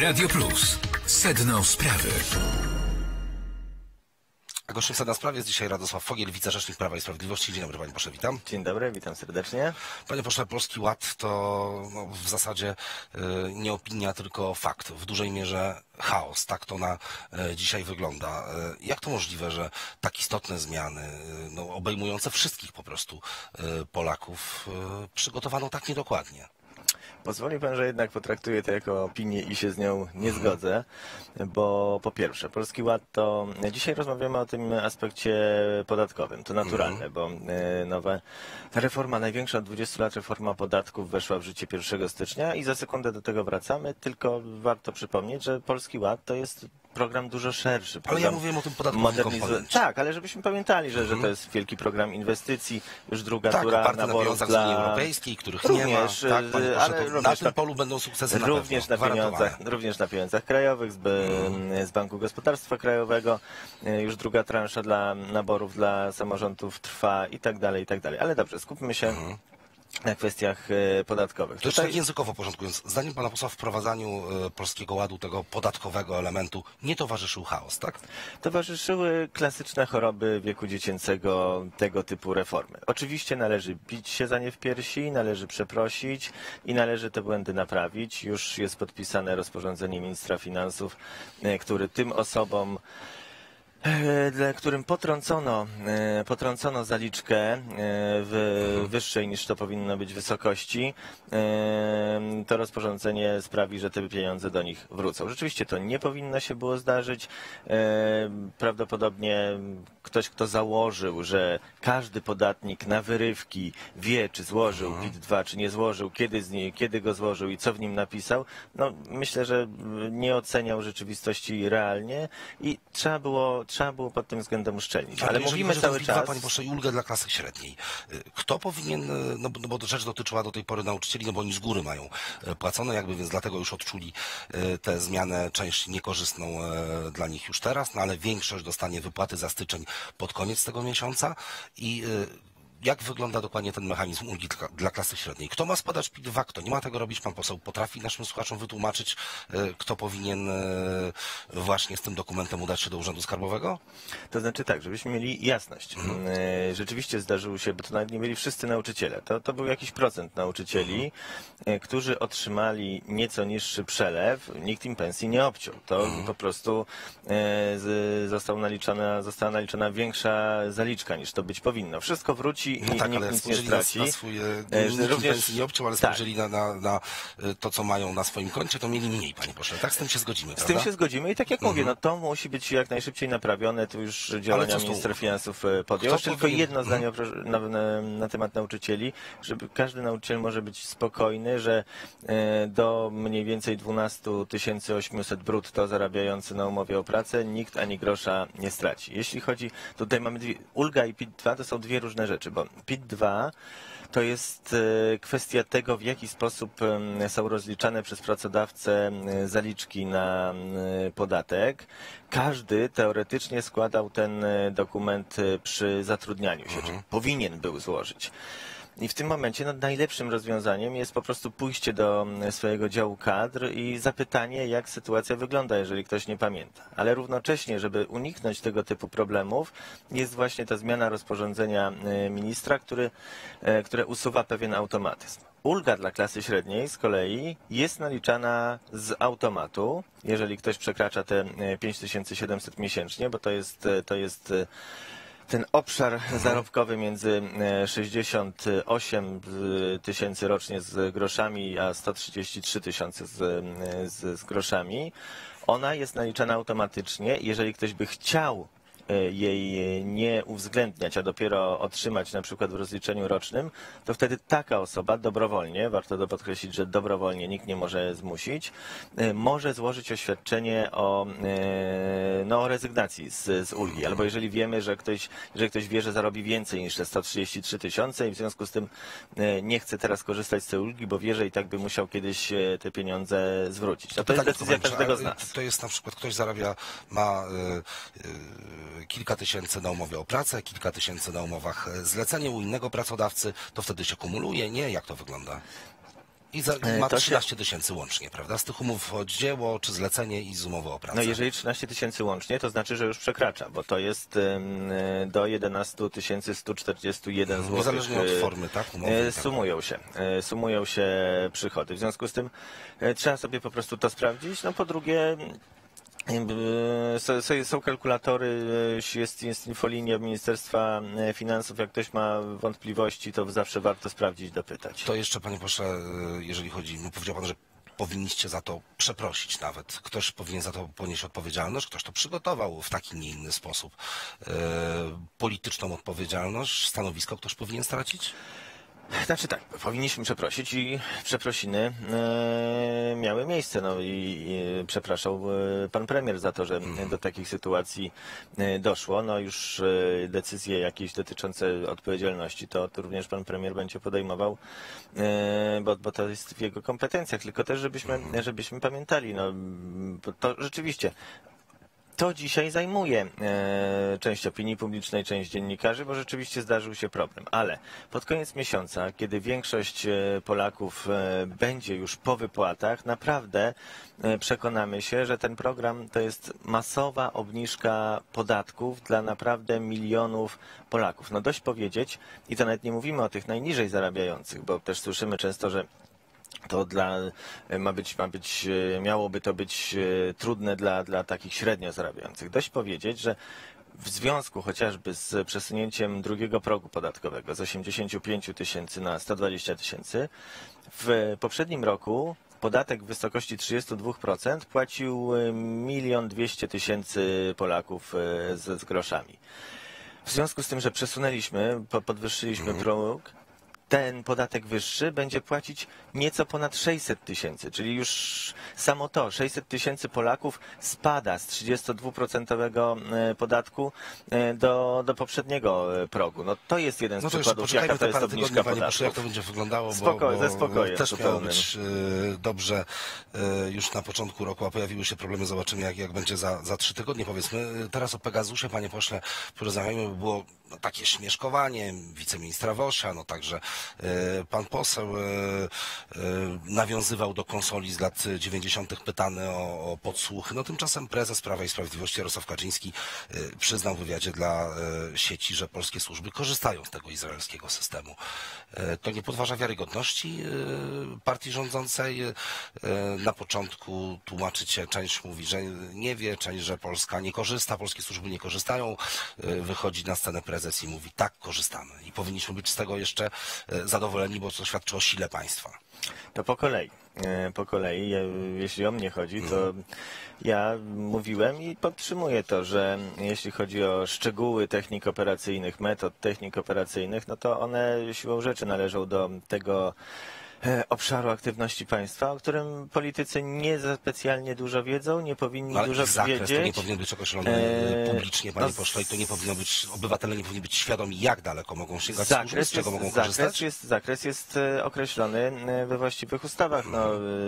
Radio Plus. Sedno sprawy. A gościem Sedna Sprawy jest dzisiaj Radosław Fogiel, wicerzecznik Prawa i Sprawiedliwości. Dzień dobry, panie pośle, witam. Dzień dobry, witam serdecznie. Panie pośle, Polski Ład to w zasadzie nie opinia, tylko fakt. W dużej mierze chaos. Tak to na dzisiaj wygląda. Jak to możliwe, że tak istotne zmiany, obejmujące wszystkich po prostu Polaków, przygotowano tak niedokładnie? Pozwoli pan, że jednak potraktuję to jako opinię i się z nią nie zgodzę, bo po pierwsze, Polski Ład to... Dzisiaj rozmawiamy o tym aspekcie podatkowym, to naturalne, bo ta reforma, największa od 20 lat reforma podatków weszła w życie 1 stycznia i za sekundę do tego wracamy, tylko warto przypomnieć, że Polski Ład to jest program dużo szerszy. Ale ja mówiłem o tym podatkowym komponencie. Tak, ale żebyśmy pamiętali, że to jest wielki program inwestycji, już druga tak, tura naborów dla Unii Europejskiej, których również, nie ma. Tak, panie pośle, na tym polu będą sukcesy również na pieniądzach krajowych z Banku Gospodarstwa Krajowego. Już druga transza dla naborów dla samorządów trwa i tak dalej, i tak dalej. Ale dobrze, skupmy się na kwestiach podatkowych. To jeszcze tak językowo porządkując, zdaniem pana posła w wprowadzaniu Polskiego Ładu, tego podatkowego elementu, nie towarzyszył chaos, tak? Towarzyszyły klasyczne choroby wieku dziecięcego tego typu reformy. Oczywiście należy bić się za nie w piersi, należy przeprosić i należy te błędy naprawić. Już jest podpisane rozporządzenie ministra finansów, który tym osobom, dla którym potrącono zaliczkę w wyższej niż to powinno być wysokości, to rozporządzenie sprawi, że te pieniądze do nich wrócą. Rzeczywiście to nie powinno się było zdarzyć. Prawdopodobnie ktoś, kto założył, że każdy podatnik na wyrywki wie, czy złożył PIT-2, czy nie złożył, kiedy go złożył i co w nim napisał, myślę, że nie oceniał rzeczywistości realnie i trzeba było pod tym względem uszczelnić. Ale mówimy cały czas... Panie pośle, ulgę dla klasy średniej. Kto powinien, bo rzecz dotyczyła do tej pory nauczycieli, bo oni z góry mają płacone, więc dlatego już odczuli tę zmianę, część niekorzystną dla nich już teraz, ale większość dostanie wypłaty za styczeń pod koniec tego miesiąca i jak wygląda dokładnie ten mechanizm ulgi dla klasy średniej? Kto ma składać PIT-2, kto nie ma tego robić? Pan poseł potrafi naszym słuchaczom wytłumaczyć, kto powinien właśnie z tym dokumentem udać się do Urzędu Skarbowego? To znaczy tak, żebyśmy mieli jasność. Rzeczywiście zdarzyło się, bo to nawet nie byli wszyscy nauczyciele. To był jakiś procent nauczycieli, którzy otrzymali nieco niższy przelew. Nikt im pensji nie obciął. To po prostu została naliczona większa zaliczka niż to być powinno. Wszystko wróci i tak, nikt ale nic nie straci. Na swój również nie obciął, ale spojrzeli na to, co mają na swoim koncie, to mieli mniej, panie pośle. Tak, z tym się zgodzimy, Z prawda? tym się zgodzimy i tak jak mówię, to musi być jak najszybciej naprawione. To już działania minister finansów podjął. Tylko jedno zdanie na temat nauczycieli, żeby każdy nauczyciel może być spokojny, że do mniej więcej 12 800 brutto zarabiający na umowie o pracę nikt ani grosza nie straci. Jeśli chodzi, tutaj mamy ulga i PIT-2 to są dwie różne rzeczy, bo PIT-2 to jest kwestia tego, w jaki sposób są rozliczane przez pracodawcę zaliczki na podatek. Każdy teoretycznie składał ten dokument przy zatrudnianiu się, czy powinien był złożyć. I w tym momencie najlepszym rozwiązaniem jest po prostu pójście do swojego działu kadr i zapytanie, jak sytuacja wygląda, jeżeli ktoś nie pamięta. Ale równocześnie, żeby uniknąć tego typu problemów, jest właśnie ta zmiana rozporządzenia ministra, które usuwa pewien automatyzm. Ulga dla klasy średniej z kolei jest naliczana z automatu, jeżeli ktoś przekracza te 5700 miesięcznie, bo to jest ten obszar zarobkowy między 68 tysięcy rocznie z groszami, a 133 tysiące z groszami. Ona jest naliczana automatycznie. Jeżeli ktoś by chciał jej nie uwzględniać, a dopiero otrzymać na przykład w rozliczeniu rocznym, to wtedy taka osoba dobrowolnie, warto podkreślić, że dobrowolnie nikt nie może zmusić, może złożyć oświadczenie o rezygnacji z ulgi. Albo jeżeli wiemy, że jeżeli ktoś wie, że zarobi więcej niż te 133 tysiące i w związku z tym nie chce teraz korzystać z tej ulgi, bo wie, że i tak by musiał kiedyś te pieniądze zwrócić. To jest decyzja każdego z nas. To jest na przykład, ktoś ma kilka tysięcy na umowie o pracę, kilka tysięcy na umowach zlecenie u innego pracodawcy, to wtedy się kumuluje, nie? Jak to wygląda? I ma 13 tysięcy łącznie, prawda? Z tych umów o dzieło, czy zlecenie i z umowy o pracę. No jeżeli 13 tysięcy łącznie, to znaczy, że już przekracza, bo to jest do 11 141 zł. Niezależnie od formy, tak? Umowy, Sumują się przychody. W związku z tym trzeba sobie po prostu to sprawdzić. No po drugie, są kalkulatory, jest infolinia Ministerstwa Finansów. Jak ktoś ma wątpliwości, to zawsze warto sprawdzić, dopytać. To jeszcze, panie pośle, jeżeli chodzi, powiedział pan, że powinniście za to przeprosić nawet. Ktoś powinien za to ponieść odpowiedzialność, ktoś to przygotował w taki, nie inny sposób. Polityczną odpowiedzialność, stanowisko ktoś powinien stracić? Znaczy tak, powinniśmy przeprosić i przeprosiny miały miejsce. No i przepraszał pan premier za to, że do takich sytuacji doszło. No już decyzje jakieś dotyczące odpowiedzialności to również pan premier będzie podejmował, bo to jest w jego kompetencjach. Tylko też, żebyśmy pamiętali, no to rzeczywiście to dzisiaj zajmuje część opinii publicznej, część dziennikarzy, bo rzeczywiście zdarzył się problem. Ale pod koniec miesiąca, kiedy większość Polaków będzie już po wypłatach, naprawdę przekonamy się, że ten program to jest masowa obniżka podatków dla naprawdę milionów Polaków. No dość powiedzieć, i to nawet nie mówimy o tych najniżej zarabiających, bo też słyszymy często, że to miałoby to być trudne dla takich średnio zarabiających. Dość powiedzieć, że w związku chociażby z przesunięciem drugiego progu podatkowego z 85 tysięcy na 120 tysięcy, w poprzednim roku podatek w wysokości 32% płacił 1 200 000 Polaków z groszami. W związku z tym, że przesunęliśmy, podwyższyliśmy próg, ten podatek wyższy będzie płacić nieco ponad 600 tysięcy, czyli już samo to 600 tysięcy Polaków spada z 32% podatku do poprzedniego progu. No to jest jeden z przykładów, jaka to jest obniżka podatku. Jak to będzie wyglądało, ze spokojem. Też miało być dobrze już na początku roku, a pojawiły się problemy. Zobaczymy, jak będzie za 3 tygodnie, powiedzmy. Teraz o Pegasusie, panie pośle, porozmawiajmy, by było takie śmieszkowanie wiceministra Wosia, no także pan poseł nawiązywał do konsoli z lat 90. pytany o podsłuchy. No tymczasem prezes Prawa i Sprawiedliwości Jarosław Kaczyński przyznał w wywiadzie dla sieci, że polskie służby korzystają z tego izraelskiego systemu. To nie podważa wiarygodności partii rządzącej? Na początku tłumaczycie, część mówi, że nie wie, część, że Polska nie korzysta, polskie służby nie korzystają. Wychodzi na scenę prezes i mówi, tak, korzystamy. I powinniśmy być z tego jeszcze zadowoleni, bo to świadczy o sile państwa. To po kolei. Po kolei, jeśli o mnie chodzi, to ja mówiłem i podtrzymuję to, że jeśli chodzi o szczegóły technik operacyjnych, metod technik operacyjnych, no to one siłą rzeczy należą do tego obszaru aktywności państwa, o którym politycy nie specjalnie dużo wiedzą, nie powinni dużo wiedzieć. To nie powinien być określony publicznie, panie pośle, i to nie powinno być, obywatele nie powinni być świadomi, jak daleko mogą sięgać służby, z czego mogą korzystać. Zakres jest określony we właściwych ustawach, no,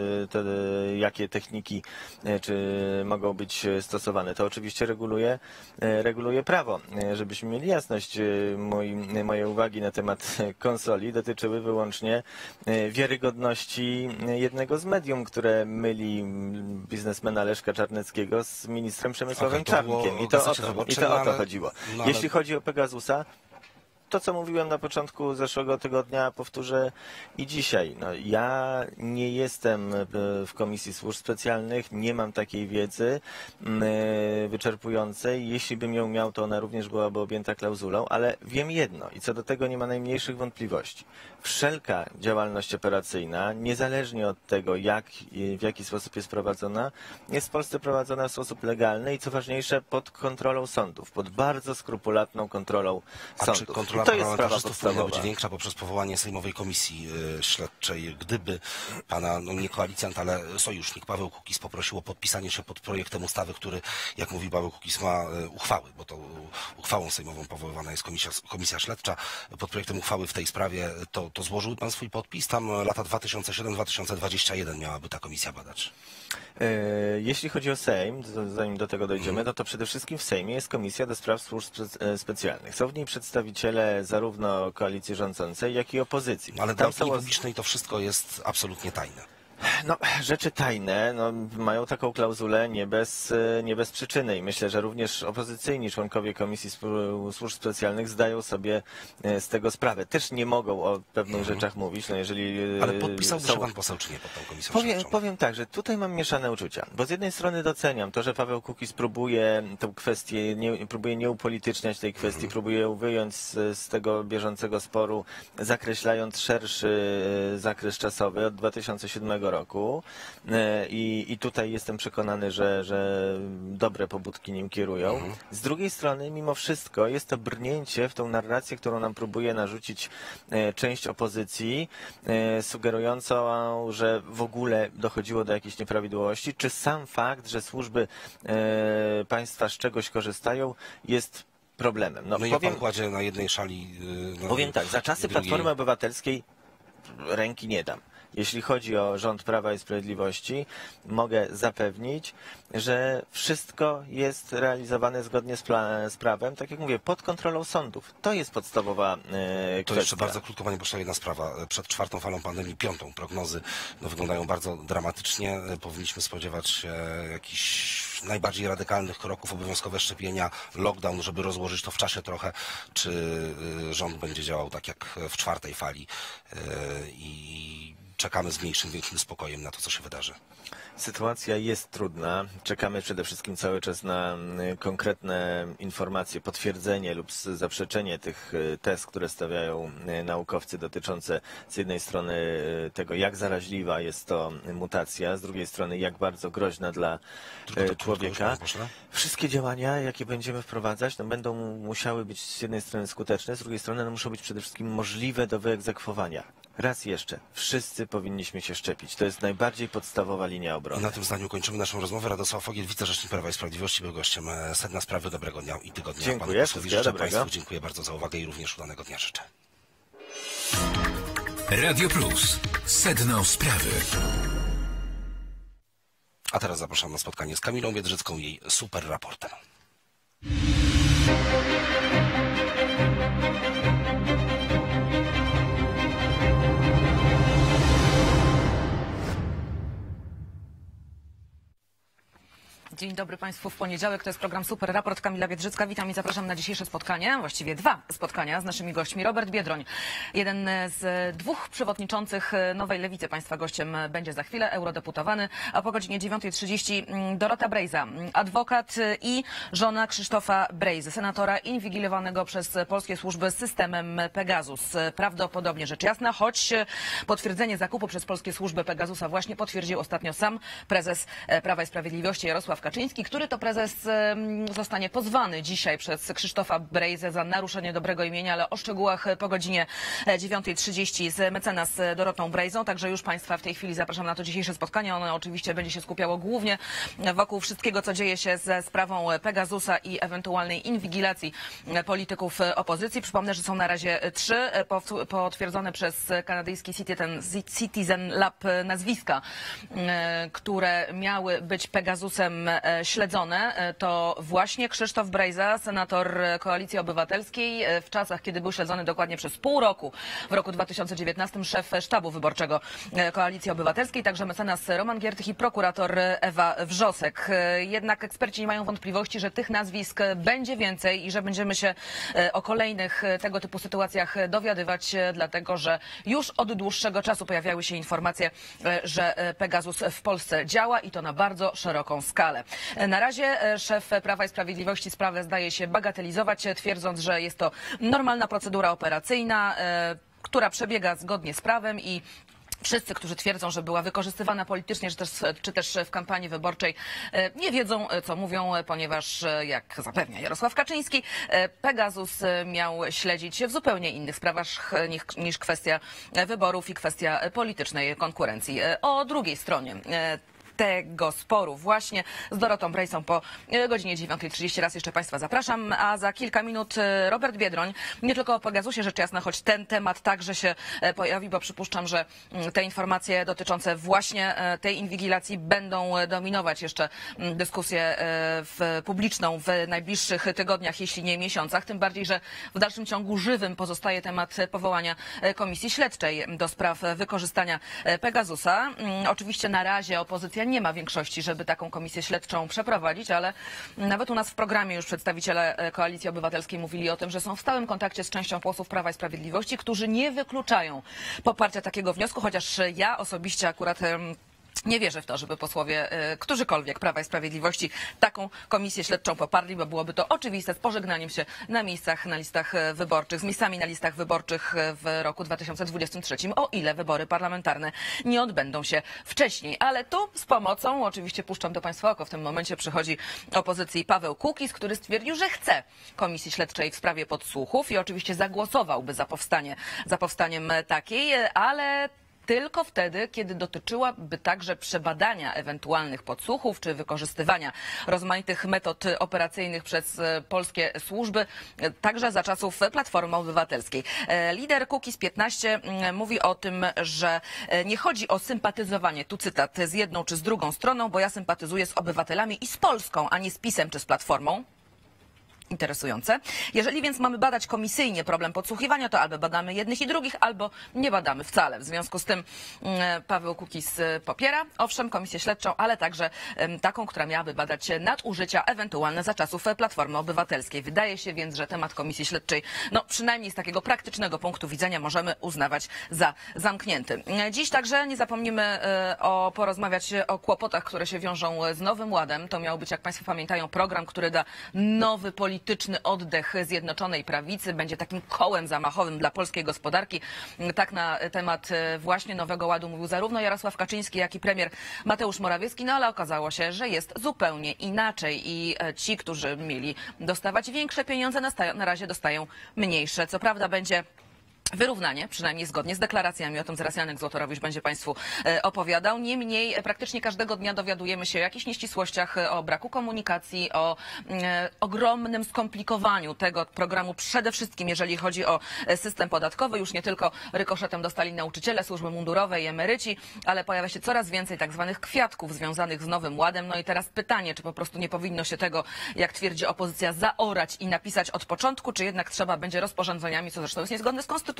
jakie techniki czy mogą być stosowane. To oczywiście reguluje prawo. Żebyśmy mieli jasność, moje uwagi na temat konsoli dotyczyły wyłącznie wiarygodności jednego z medium, które myli biznesmena Leszka Czarneckiego z ministrem Przemysławem Czarnkiem. I to o to chodziło. Jeśli chodzi o Pegasusa, to, co mówiłem na początku zeszłego tygodnia, powtórzę i dzisiaj. No, ja nie jestem w Komisji Służb Specjalnych, nie mam takiej wiedzy wyczerpującej. Jeśli bym ją miał, to ona również byłaby objęta klauzulą, ale wiem jedno i co do tego nie ma najmniejszych wątpliwości. Wszelka działalność operacyjna, niezależnie od tego, w jaki sposób jest prowadzona, jest w Polsce prowadzona w sposób legalny i co ważniejsze, pod kontrolą sądów, pod bardzo skrupulatną kontrolą sądów. Kontrola parlamentarzystów powinna być większa poprzez powołanie Sejmowej Komisji Śledczej. Gdyby pana, no nie koalicjant, ale sojusznik Paweł Kukiz poprosił o podpisanie się pod projektem ustawy, który, jak mówi Paweł Kukiz, ma uchwały, bo to uchwałą sejmową powoływana jest komisja śledcza. Pod projektem uchwały w tej sprawie to złożył pan swój podpis? Tam lata 2007-2021 miałaby ta komisja badać. Jeśli chodzi o Sejm, zanim do tego dojdziemy, to przede wszystkim w Sejmie jest Komisja do Spraw Służb Specjalnych. Są w niej przedstawiciele stole zarówno koalicji rządzącej, jak i opozycji. Ale dla opinii publicznej to wszystko jest absolutnie tajne. No, rzeczy tajne mają taką klauzulę nie bez przyczyny i myślę, że również opozycyjni członkowie Komisji Służb Specjalnych zdają sobie z tego sprawę. Też nie mogą o pewnych rzeczach mówić, no jeżeli... Ale podpisałby się pan poseł, czy nie, pod tą komisją śledczą? Powiem tak, że tutaj mam mieszane uczucia, bo z jednej strony doceniam to, że Paweł Kukiz próbuje tę kwestię, próbuje nie upolityczniać tej kwestii, próbuje ją wyjąć z tego bieżącego sporu, zakreślając szerszy zakres czasowy od 2007 roku i tutaj jestem przekonany, że dobre pobudki nim kierują. Z drugiej strony, mimo wszystko, jest to brnięcie w tą narrację, którą nam próbuje narzucić część opozycji, sugerującą, że w ogóle dochodziło do jakichś nieprawidłowości, czy sam fakt, że służby państwa z czegoś korzystają, jest problemem. No i pan kładzie na jednej szali... Powiem tak, za czasy Platformy Obywatelskiej ręki nie dam. Jeśli chodzi o rząd Prawa i Sprawiedliwości, mogę zapewnić, że wszystko jest realizowane zgodnie z prawem, tak jak mówię, pod kontrolą sądów. To jest podstawowa kwestia. To jeszcze bardzo krótko, panie pośle, jedna sprawa. Przed 4. falą pandemii, 5. prognozy wyglądają bardzo dramatycznie. Powinniśmy spodziewać się jakichś najbardziej radykalnych kroków, obowiązkowe szczepienia, lockdown, żeby rozłożyć to w czasie trochę. Czy rząd będzie działał tak jak w 4. fali i czekamy z większym spokojem na to, co się wydarzy? Sytuacja jest trudna. Czekamy przede wszystkim cały czas na konkretne informacje, potwierdzenie lub zaprzeczenie tych tez, które stawiają naukowcy dotyczące z jednej strony tego, jak zaraźliwa jest to mutacja, z drugiej strony jak bardzo groźna dla człowieka. Wszystkie działania, jakie będziemy wprowadzać, będą musiały być z jednej strony skuteczne, z drugiej strony muszą być przede wszystkim możliwe do wyegzekwowania. Raz jeszcze, wszyscy powinniśmy się szczepić. To jest najbardziej podstawowa linia obrony. I na tym zdaniu kończymy naszą rozmowę. Radosław Fogiel, wicerzecznik Prawa i Sprawiedliwości, był gościem Sedna Sprawy. Dobrego dnia i tygodnia. Dziękuję, wszystkiego dobrego. Państwu dziękuję bardzo za uwagę i również udanego dnia życzę. Radio Plus. Sedno Sprawy. A teraz zapraszam na spotkanie z Kamilą Biedrzycką i jej super raportem. Dzień dobry Państwu w poniedziałek. To jest program Super Raport. Kamila Biedrzycka. Witam i zapraszam na dzisiejsze spotkanie, właściwie 2 spotkania z naszymi gośćmi. Robert Biedroń, jeden z 2 przewodniczących Nowej Lewicy. Państwa gościem będzie za chwilę, eurodeputowany, a po godzinie 9:30 Dorota Brejza, adwokat i żona Krzysztofa Brejzy, senatora inwigilowanego przez polskie służby systemem Pegasus. Prawdopodobnie rzecz jasna, choć potwierdzenie zakupu przez polskie służby Pegasusa właśnie potwierdził ostatnio sam prezes Prawa i Sprawiedliwości Jarosław Kaczyński, który to prezes zostanie pozwany dzisiaj przez Krzysztofa Brejzę za naruszenie dobrego imienia, ale o szczegółach po godzinie 9:30 z mecenas Dorotą Brejzą. Także już Państwa w tej chwili zapraszam na to dzisiejsze spotkanie. Ono oczywiście będzie się skupiało głównie wokół wszystkiego, co dzieje się ze sprawą Pegasusa i ewentualnej inwigilacji polityków opozycji. Przypomnę, że są na razie 3 potwierdzone przez kanadyjski Citizen Lab nazwiska, które miały być Pegasusem śledzone. To właśnie Krzysztof Brejza, senator Koalicji Obywatelskiej, w czasach, kiedy był śledzony dokładnie przez pół roku, w roku 2019, szef sztabu wyborczego Koalicji Obywatelskiej, także mecenas Roman Giertych i prokurator Ewa Wrzosek. Jednak eksperci nie mają wątpliwości, że tych nazwisk będzie więcej i że będziemy się o kolejnych tego typu sytuacjach dowiadywać, dlatego że już od dłuższego czasu pojawiały się informacje, że Pegasus w Polsce działa i to na bardzo szeroką skalę. Na razie szef Prawa i Sprawiedliwości sprawę zdaje się bagatelizować, twierdząc, że jest to normalna procedura operacyjna, która przebiega zgodnie z prawem i wszyscy, którzy twierdzą, że była wykorzystywana politycznie, czy też w kampanii wyborczej, nie wiedzą, co mówią, ponieważ, jak zapewnia Jarosław Kaczyński, Pegasus miał śledzić w zupełnie innych sprawach niż kwestia wyborów i kwestia politycznej konkurencji. O drugiej stronie tego sporu właśnie z Dorotą Brejsą po godzinie 9:30. Raz jeszcze Państwa zapraszam, a za kilka minut Robert Biedroń, nie tylko o Pegasusie rzecz jasna, choć ten temat także się pojawi, bo przypuszczam, że te informacje dotyczące właśnie tej inwigilacji będą dominować jeszcze dyskusję publiczną w najbliższych tygodniach, jeśli nie miesiącach, tym bardziej, że w dalszym ciągu żywym pozostaje temat powołania komisji śledczej do spraw wykorzystania Pegasusa. Oczywiście na razie opozycja nie ma większości, żeby taką komisję śledczą przeprowadzić, ale nawet u nas w programie już przedstawiciele Koalicji Obywatelskiej mówili o tym, że są w stałym kontakcie z częścią posłów Prawa i Sprawiedliwości, którzy nie wykluczają poparcia takiego wniosku, chociaż ja osobiście akurat nie wierzę w to, żeby posłowie którzykolwiek Prawa i Sprawiedliwości taką komisję śledczą poparli, bo byłoby to oczywiste z pożegnaniem się na miejscach, na listach wyborczych, z miejscami na listach wyborczych w roku 2023, o ile wybory parlamentarne nie odbędą się wcześniej. Ale tu z pomocą, oczywiście puszczam do Państwa oko, w tym momencie przychodzi opozycji Paweł Kukiz, który stwierdził, że chce komisji śledczej w sprawie podsłuchów i oczywiście zagłosowałby za powstaniem takiej, ale tylko wtedy, kiedy dotyczyłaby także przebadania ewentualnych podsłuchów czy wykorzystywania rozmaitych metod operacyjnych przez polskie służby, także za czasów Platformy Obywatelskiej. Lider Kukiz 15 mówi o tym, że nie chodzi o sympatyzowanie, tu cytat, z jedną czy z drugą stroną, bo ja sympatyzuję z obywatelami i z Polską, a nie z PiS-em czy z Platformą. Interesujące. Jeżeli więc mamy badać komisyjnie problem podsłuchiwania, to albo badamy jednych i drugich, albo nie badamy wcale. W związku z tym Paweł Kukiz popiera, owszem, komisję śledczą, ale także taką, która miałaby badać nadużycia ewentualne za czasów Platformy Obywatelskiej. Wydaje się więc, że temat komisji śledczej, no przynajmniej z takiego praktycznego punktu widzenia, możemy uznawać za zamknięty. Dziś także nie zapomnimy porozmawiać o kłopotach, które się wiążą z Nowym Ładem. To miał być, jak Państwo pamiętają, program, który da nowy polityczny oddech Zjednoczonej Prawicy, będzie takim kołem zamachowym dla polskiej gospodarki. Tak na temat właśnie Nowego Ładu mówił zarówno Jarosław Kaczyński, jak i premier Mateusz Morawiecki, no ale okazało się, że jest zupełnie inaczej i ci, którzy mieli dostawać większe pieniądze, na razie dostają mniejsze. Co prawda będzie wyrównanie, przynajmniej zgodnie z deklaracjami, o tym zaraz Janek Złotorowicz będzie Państwu opowiadał. Niemniej praktycznie każdego dnia dowiadujemy się o jakichś nieścisłościach, o braku komunikacji, o ogromnym skomplikowaniu tego programu, przede wszystkim jeżeli chodzi o system podatkowy. Już nie tylko rykoszetem dostali nauczyciele, służby mundurowe i emeryci, ale pojawia się coraz więcej tak zwanych kwiatków związanych z Nowym Ładem. No i teraz pytanie, czy po prostu nie powinno się tego, jak twierdzi opozycja, zaorać i napisać od początku, czy jednak trzeba będzie rozporządzeniami, co zresztą jest niezgodne z konstytucją,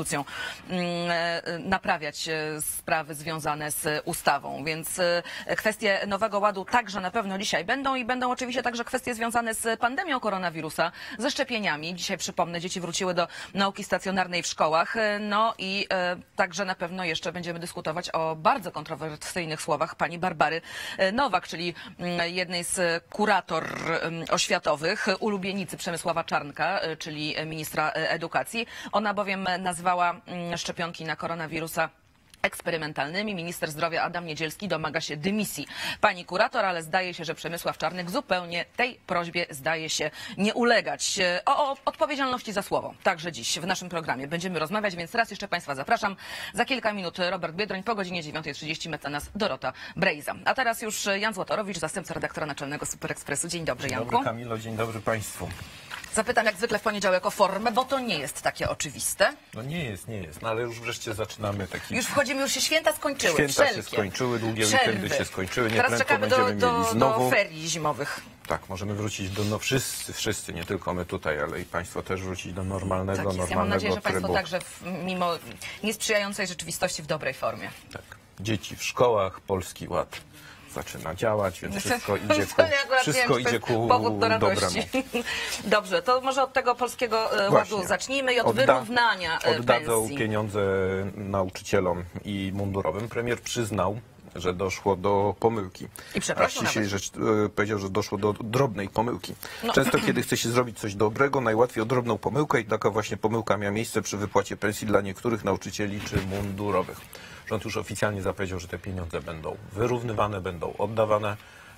naprawiać sprawy związane z ustawą. Więc kwestie Nowego Ładu także na pewno dzisiaj będą i będą oczywiście także kwestie związane z pandemią koronawirusa, ze szczepieniami. Dzisiaj przypomnę, dzieci wróciły do nauki stacjonarnej w szkołach. No i także na pewno jeszcze będziemy dyskutować o bardzo kontrowersyjnych słowach pani Barbary Nowak, czyli jednej z kurator oświatowych, ulubienicy Przemysława Czarnka, czyli ministra edukacji. Ona bowiem nazwała szczepionki na koronawirusa eksperymentalnymi. Minister zdrowia Adam Niedzielski domaga się dymisji pani kurator, ale zdaje się, że Przemysław Czarnek zupełnie tej prośbie zdaje się nie ulegać. O odpowiedzialności za słowo także dziś w naszym programie będziemy rozmawiać, więc raz jeszcze Państwa zapraszam. Za kilka minut Robert Biedroń, po godzinie 9:30 mecenas Dorota Brejza. A teraz już Jan Złotorowicz, zastępca redaktora naczelnego Super Expressu. Dzień dobry, Janku. Dzień dobry, Kamilo, dzień dobry Państwu. Zapytam jak zwykle w poniedziałek o formę, bo to nie jest takie oczywiste. No nie jest, no ale już wreszcie zaczynamy taki... Już wchodzimy, już się święta skończyły. Święta wszelkie. się skończyły, długie Przerwy. weekendy się skończyły, Teraz nieprędko czekamy będziemy mieli znowu... do ferii zimowych. Tak, możemy wrócić do, wszyscy, nie tylko my tutaj, ale i Państwo też wrócić do normalnego, Tak jest. Ja mam nadzieję, że Państwo także mimo niesprzyjającej rzeczywistości w dobrej formie. Tak. Dzieci w szkołach, Polski Ład zaczyna działać, więc wszystko idzie ku powód do radości. dobremu. Dobrze, to może od tego Polskiego Ładu zacznijmy i od wyrównania Oddadzą pensji. pieniądze nauczycielom i mundurowym. Premier przyznał, że doszło do pomyłki. I przepraszam, powiedział, że doszło do drobnej pomyłki. No. Często, kiedy chce się zrobić coś dobrego, najłatwiej o drobną pomyłkę i taka właśnie pomyłka miała miejsce przy wypłacie pensji dla niektórych nauczycieli czy mundurowych. Rząd już oficjalnie zapowiedział, że te pieniądze będą wyrównywane, będą oddawane.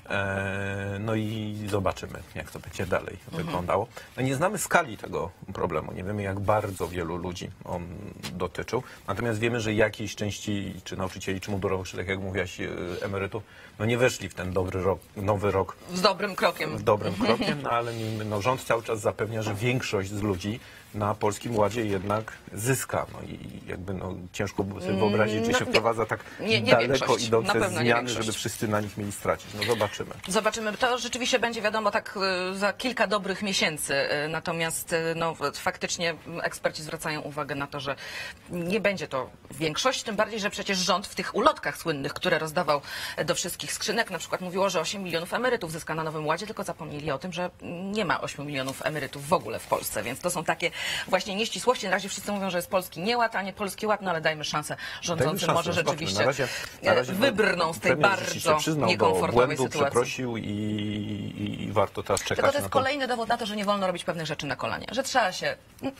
No i zobaczymy, jak to będzie dalej wyglądało. No nie znamy skali tego problemu, nie wiemy, jak bardzo wielu ludzi on dotyczył. Natomiast wiemy, że jakiejś części, czy nauczycieli, czy mundurowych, czy tak jak mówiłaś, emerytów, no nie weszli w ten dobry rok, nowy rok. Z dobrym krokiem. Z dobrym krokiem, no ale no, rząd cały czas zapewnia, że większość z ludzi na Polskim Ładzie jednak zyska. No i jakby no, ciężko było sobie wyobrazić, że się wprowadza tak daleko idące zmiany, żeby wszyscy na nich mieli stracić. No zobaczymy. Zobaczymy. To rzeczywiście będzie wiadomo tak za kilka dobrych miesięcy. Natomiast no, faktycznie eksperci zwracają uwagę na to, że nie będzie to większość, tym bardziej, że przecież rząd w tych ulotkach słynnych, które rozdawał do wszystkich skrzynek, na przykład mówiło, że 8 milionów emerytów zyska na Nowym Ładzie, tylko zapomnieli o tym, że nie ma 8 milionów emerytów w ogóle w Polsce, więc to są takie właśnie nieścisłości. Na razie wszyscy mówią, że jest polski nieład, a nie polski ład, no ale dajmy szansę rządzącym, może rzeczywiście na razie wybrną z tej bardzo niekomfortowej sytuacji. Przeprosił i warto teraz czekać. Tylko to jest kolejny dowód na to, że nie wolno robić pewnych rzeczy na kolanie, że trzeba się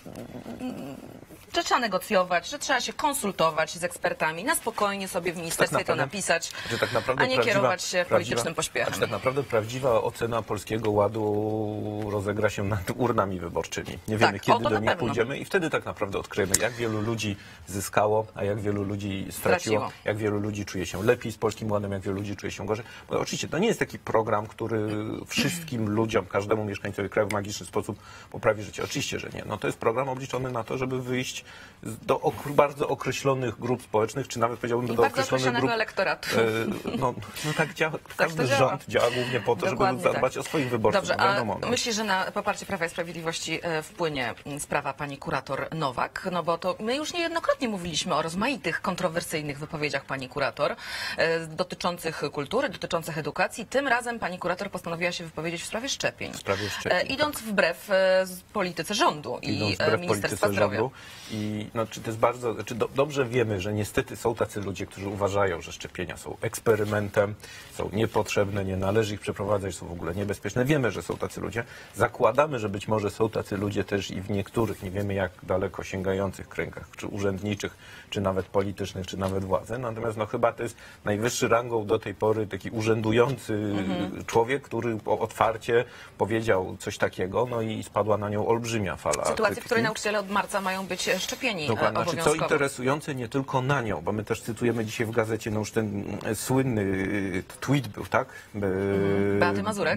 negocjować, że trzeba się konsultować z ekspertami, na spokojnie sobie w ministerstwie to napisać, a nie kierować się politycznym pośpiechem. Tak naprawdę prawdziwa ocena Polskiego Ładu rozegra się nad urnami wyborczymi. Nie wiemy, kiedy do nich pójdziemy i wtedy tak naprawdę odkryjemy, jak wielu ludzi zyskało, a jak wielu ludzi straciło, jak wielu ludzi czuje się lepiej z Polskim Ładem, jak wielu ludzi czuje się gorzej. Bo oczywiście to nie jest taki program, który wszystkim ludziom, każdemu mieszkańcowi kraju w magiczny sposób poprawi życie. Oczywiście, że nie. No to jest program obliczony na to, żeby wyjść do bardzo określonych grup społecznych, czy nawet powiedziałbym do określonych grup elektoratu. No tak działa. Każdy rząd działa głównie po to, żeby zadbać o swoich wyborców. Dobrze, a myślisz, że na poparcie Prawa i Sprawiedliwości wpłynie sprawa pani kurator Nowak? No bo to my już niejednokrotnie mówiliśmy o rozmaitych, kontrowersyjnych wypowiedziach pani kurator dotyczących kultury, dotyczących edukacji. Tym razem pani kurator postanowiła się wypowiedzieć w sprawie szczepień. Idąc wbrew polityce rządu i Ministerstwa Zdrowia. I no, czy to jest bardzo, dobrze wiemy, że niestety są tacy ludzie, którzy uważają, że szczepienia są eksperymentem, są niepotrzebne, nie należy ich przeprowadzać, są w ogóle niebezpieczne. Wiemy, że są tacy ludzie. Zakładamy, że być może są tacy ludzie też i w niektórych, nie wiemy jak daleko sięgających kręgach, czy urzędniczych, czy nawet politycznych, czy nawet władzy. Natomiast no, chyba to jest najwyższy rangą do tej pory taki urzędujący człowiek, który otwarcie powiedział coś takiego, no i spadła na nią olbrzymia fala sytuacji, w której nauczyciele od marca mają być szczepieni obowiązkowo. Co interesujące, nie tylko na nią, bo my też cytujemy dzisiaj w gazecie, no już ten słynny tweet był, tak? Beaty Mazurek.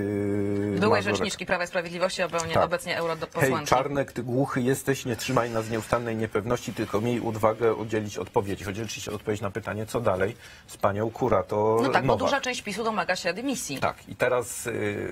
Byłej rzeczniczki Prawa i Sprawiedliwości, obecnie europosłanki. Hej, Czarnek, ty głuchy jesteś, nie trzymaj nas w nieustannej niepewności, tylko miej odwagę udzielić odpowiedzi. Chodzi oczywiście o odpowiedź na pytanie, co dalej z panią kurator No tak, Nowak. bo duża część PiS-u domaga się dymisji. Tak, i teraz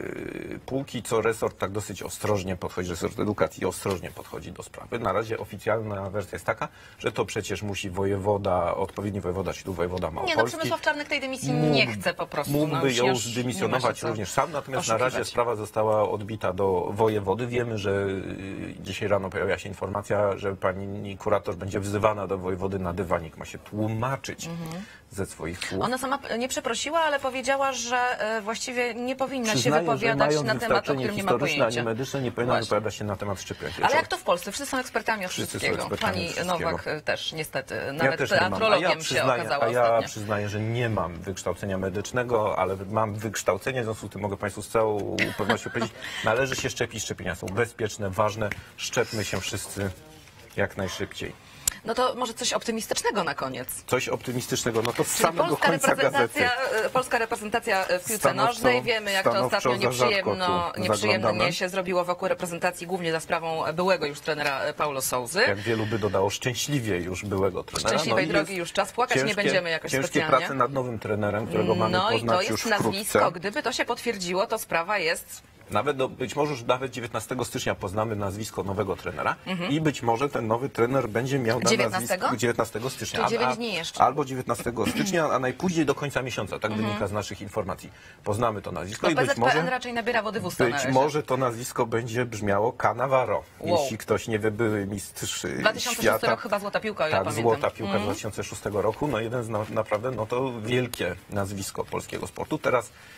póki co resort tak dosyć ostrożnie podchodzi, resort edukacji ostrożnie podchodzi do sprawy. Na razie oficjalna wersja jest taka, że to przecież musi wojewoda, odpowiedni wojewoda, czy tu wojewoda Małopolski. Nie, no Przemysław Czarnek tej dymisji nie chce po prostu. Mógłby ją zdymisjonować również sam, natomiast na razie sprawa została odbita do wojewody. Wiemy, że dzisiaj rano pojawiła się informacja, że pani kurator będzie wzywana do wojewody na dywanik, ma się tłumaczyć ze swoich słów. Ona sama nie przeprosiła, ale powiedziała, że właściwie nie powinna się wypowiadać na temat, o którym nie ma pojęcia. A nie medyczne, nie powinna wypowiadać się na temat szczepień. Ale jak to w Polsce? Wszyscy są ekspertami od wszystkiego. Pani Nowak też niestety, nawet teatrologiem się okazała ostatnio. Ja przyznaję, że nie mam wykształcenia medycznego, ale mam wykształcenie, w związku z tym mogę Państwu z całą pewnością powiedzieć, należy się szczepić, szczepienia są bezpieczne, ważne, szczepmy się wszyscy jak najszybciej. No to może coś optymistycznego na koniec. Coś optymistycznego, no to z samego końca gazety. Polska reprezentacja w piłce nożnej. Wiemy, jak to ostatnio nieprzyjemnie się zrobiło wokół reprezentacji, głównie za sprawą byłego już trenera Paulo Sousy. Jak wielu by dodało, szczęśliwie już byłego trenera. Szczęśliwej drogi już czas płakać, nie będziemy jakoś ciężkie specjalnie. prace nad nowym trenerem, którego mamy poznać już wkrótce. No i to jest nazwisko, gdyby to się potwierdziło, to sprawa jest... Być może już nawet 19 stycznia poznamy nazwisko nowego trenera i być może ten nowy trener będzie miał na nazwisko 19 stycznia. To 9 dni jeszcze. Albo 19 stycznia, a najpóźniej do końca miesiąca. Tak wynika z naszych informacji. Poznamy to nazwisko i być może raczej nabiera wody w usta. Być może to nazwisko będzie brzmiało Cannavaro. Wow. Jeśli ktoś nie wie, były mistrz 2006 świata. rok chyba Złota Piłka, ja tak, pamiętam. Złota Piłka 2006 roku. No jeden z naprawdę, no to wielkie nazwisko polskiego sportu. Teraz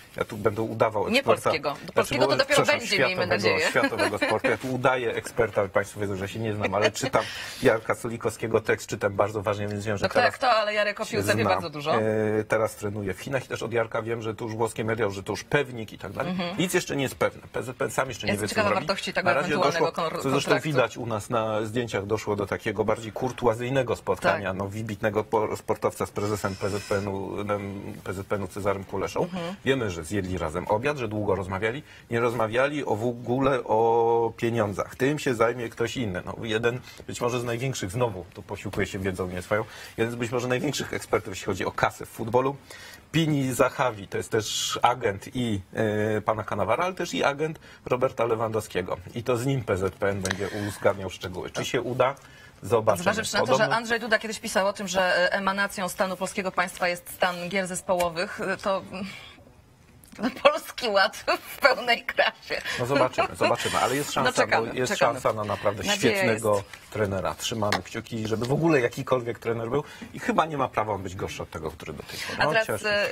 Ja tu będę udawał Nie eksperta. polskiego. Do polskiego to dopiero będzie, miejmy nadzieję. Światowego sportu. Ja tu udaję eksperta, Państwo wiedzą, że się nie znam, ale czytam Jarka Sulikowskiego tekst, czytam bardzo ważnie, więc wiem, że No teraz... kto, ale Jarek o piłce wie bardzo dużo. Teraz trenuję w Chinach i też od Jarka wiem, że to już włoskie media, że to już pewnik i tak dalej. Nic jeszcze nie jest pewne. PZPN sam jeszcze nie wie, co ciekawa zrobi. wartości tego Na razie ewentualnego doszło, co zresztą kontraktu. widać u nas na zdjęciach, doszło do takiego bardziej kurtuazyjnego spotkania, Tak. no, wybitnego sportowca z prezesem PZPN-u Cezarym Kuleszą. Wiemy, że zjedli razem obiad, że długo rozmawiali. Nie rozmawiali w ogóle o pieniądzach. Tym się zajmie ktoś inny. No, jeden być może z największych, znowu tu posiłkuje się wiedzą nie swoją, jeden z być może największych ekspertów, jeśli chodzi o kasę w futbolu. Pini Zahawi, to jest też agent i pana Cannavara, ale też i agent Roberta Lewandowskiego. I to z nim PZPN będzie uzgadniał szczegóły. Czy się uda? Zobaczymy. Zważywszy na to, że Andrzej Duda kiedyś pisał o tym, że emanacją stanu polskiego państwa jest stan gier zespołowych, to Polski Ład w pełnej krasie. No zobaczymy, ale jest szansa, czekamy. Szansa na naprawdę świetnego trenera. Trzymamy kciuki, żeby w ogóle jakikolwiek trener był i chyba nie ma prawa on być gorszy od tego, który do tej pory. A teraz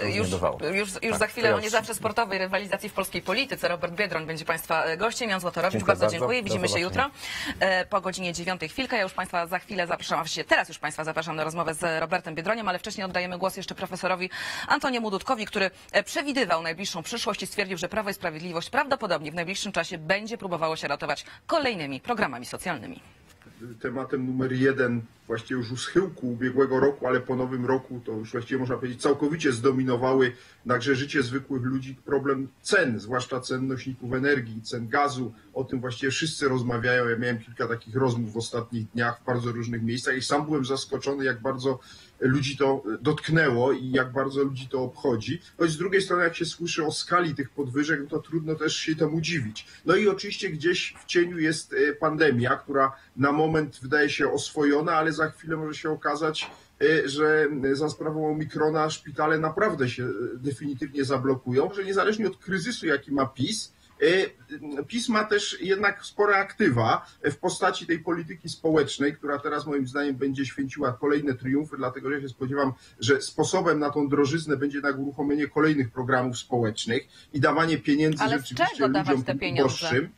już Tak, za chwilę to o nie zawsze sportowej rywalizacji w polskiej polityce. Robert Biedroń będzie Państwa gościem. Jan Złotorowicz, Dziękuję bardzo bardzo. dziękuję. Widzimy Do się jutro po godzinie 9. Chwilkę. Ja już Państwa za chwilę zapraszam, teraz już Państwa zapraszam na rozmowę z Robertem Biedroniem, ale wcześniej oddajemy głos jeszcze profesorowi Antoniemu Dudkowi, który przewidywał najbliższą przyszłość i stwierdził, że Prawo i Sprawiedliwość prawdopodobnie w najbliższym czasie będzie próbowało się ratować kolejnymi programami socjalnymi. Tematem numer 1, właściwie już u schyłku ubiegłego roku, ale po nowym roku to już właściwie można powiedzieć całkowicie zdominowały także życie zwykłych ludzi problem cen, zwłaszcza cen nośników energii, cen gazu. O tym właściwie wszyscy rozmawiają. Ja miałem kilka takich rozmów w ostatnich dniach w bardzo różnych miejscach i sam byłem zaskoczony, jak bardzo ludzi to dotknęło i jak bardzo ludzi to obchodzi. Choć z drugiej strony, jak się słyszy o skali tych podwyżek, to trudno też się temu dziwić. No i oczywiście gdzieś w cieniu jest pandemia, która na moment wydaje się oswojona, ale za chwilę może się okazać, że za sprawą Omikrona szpitale naprawdę się definitywnie zablokują, że niezależnie od kryzysu, jaki ma PiS, PiS ma też jednak spore aktywa w postaci tej polityki społecznej, która teraz moim zdaniem będzie święciła kolejne triumfy, dlatego że ja się spodziewam, że sposobem na tą drożyznę będzie jednak uruchomienie kolejnych programów społecznych i dawanie pieniędzy Ale rzeczywiście ludziom uboższym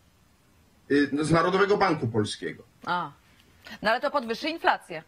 z Narodowego Banku Polskiego. No ale to podwyższy inflację.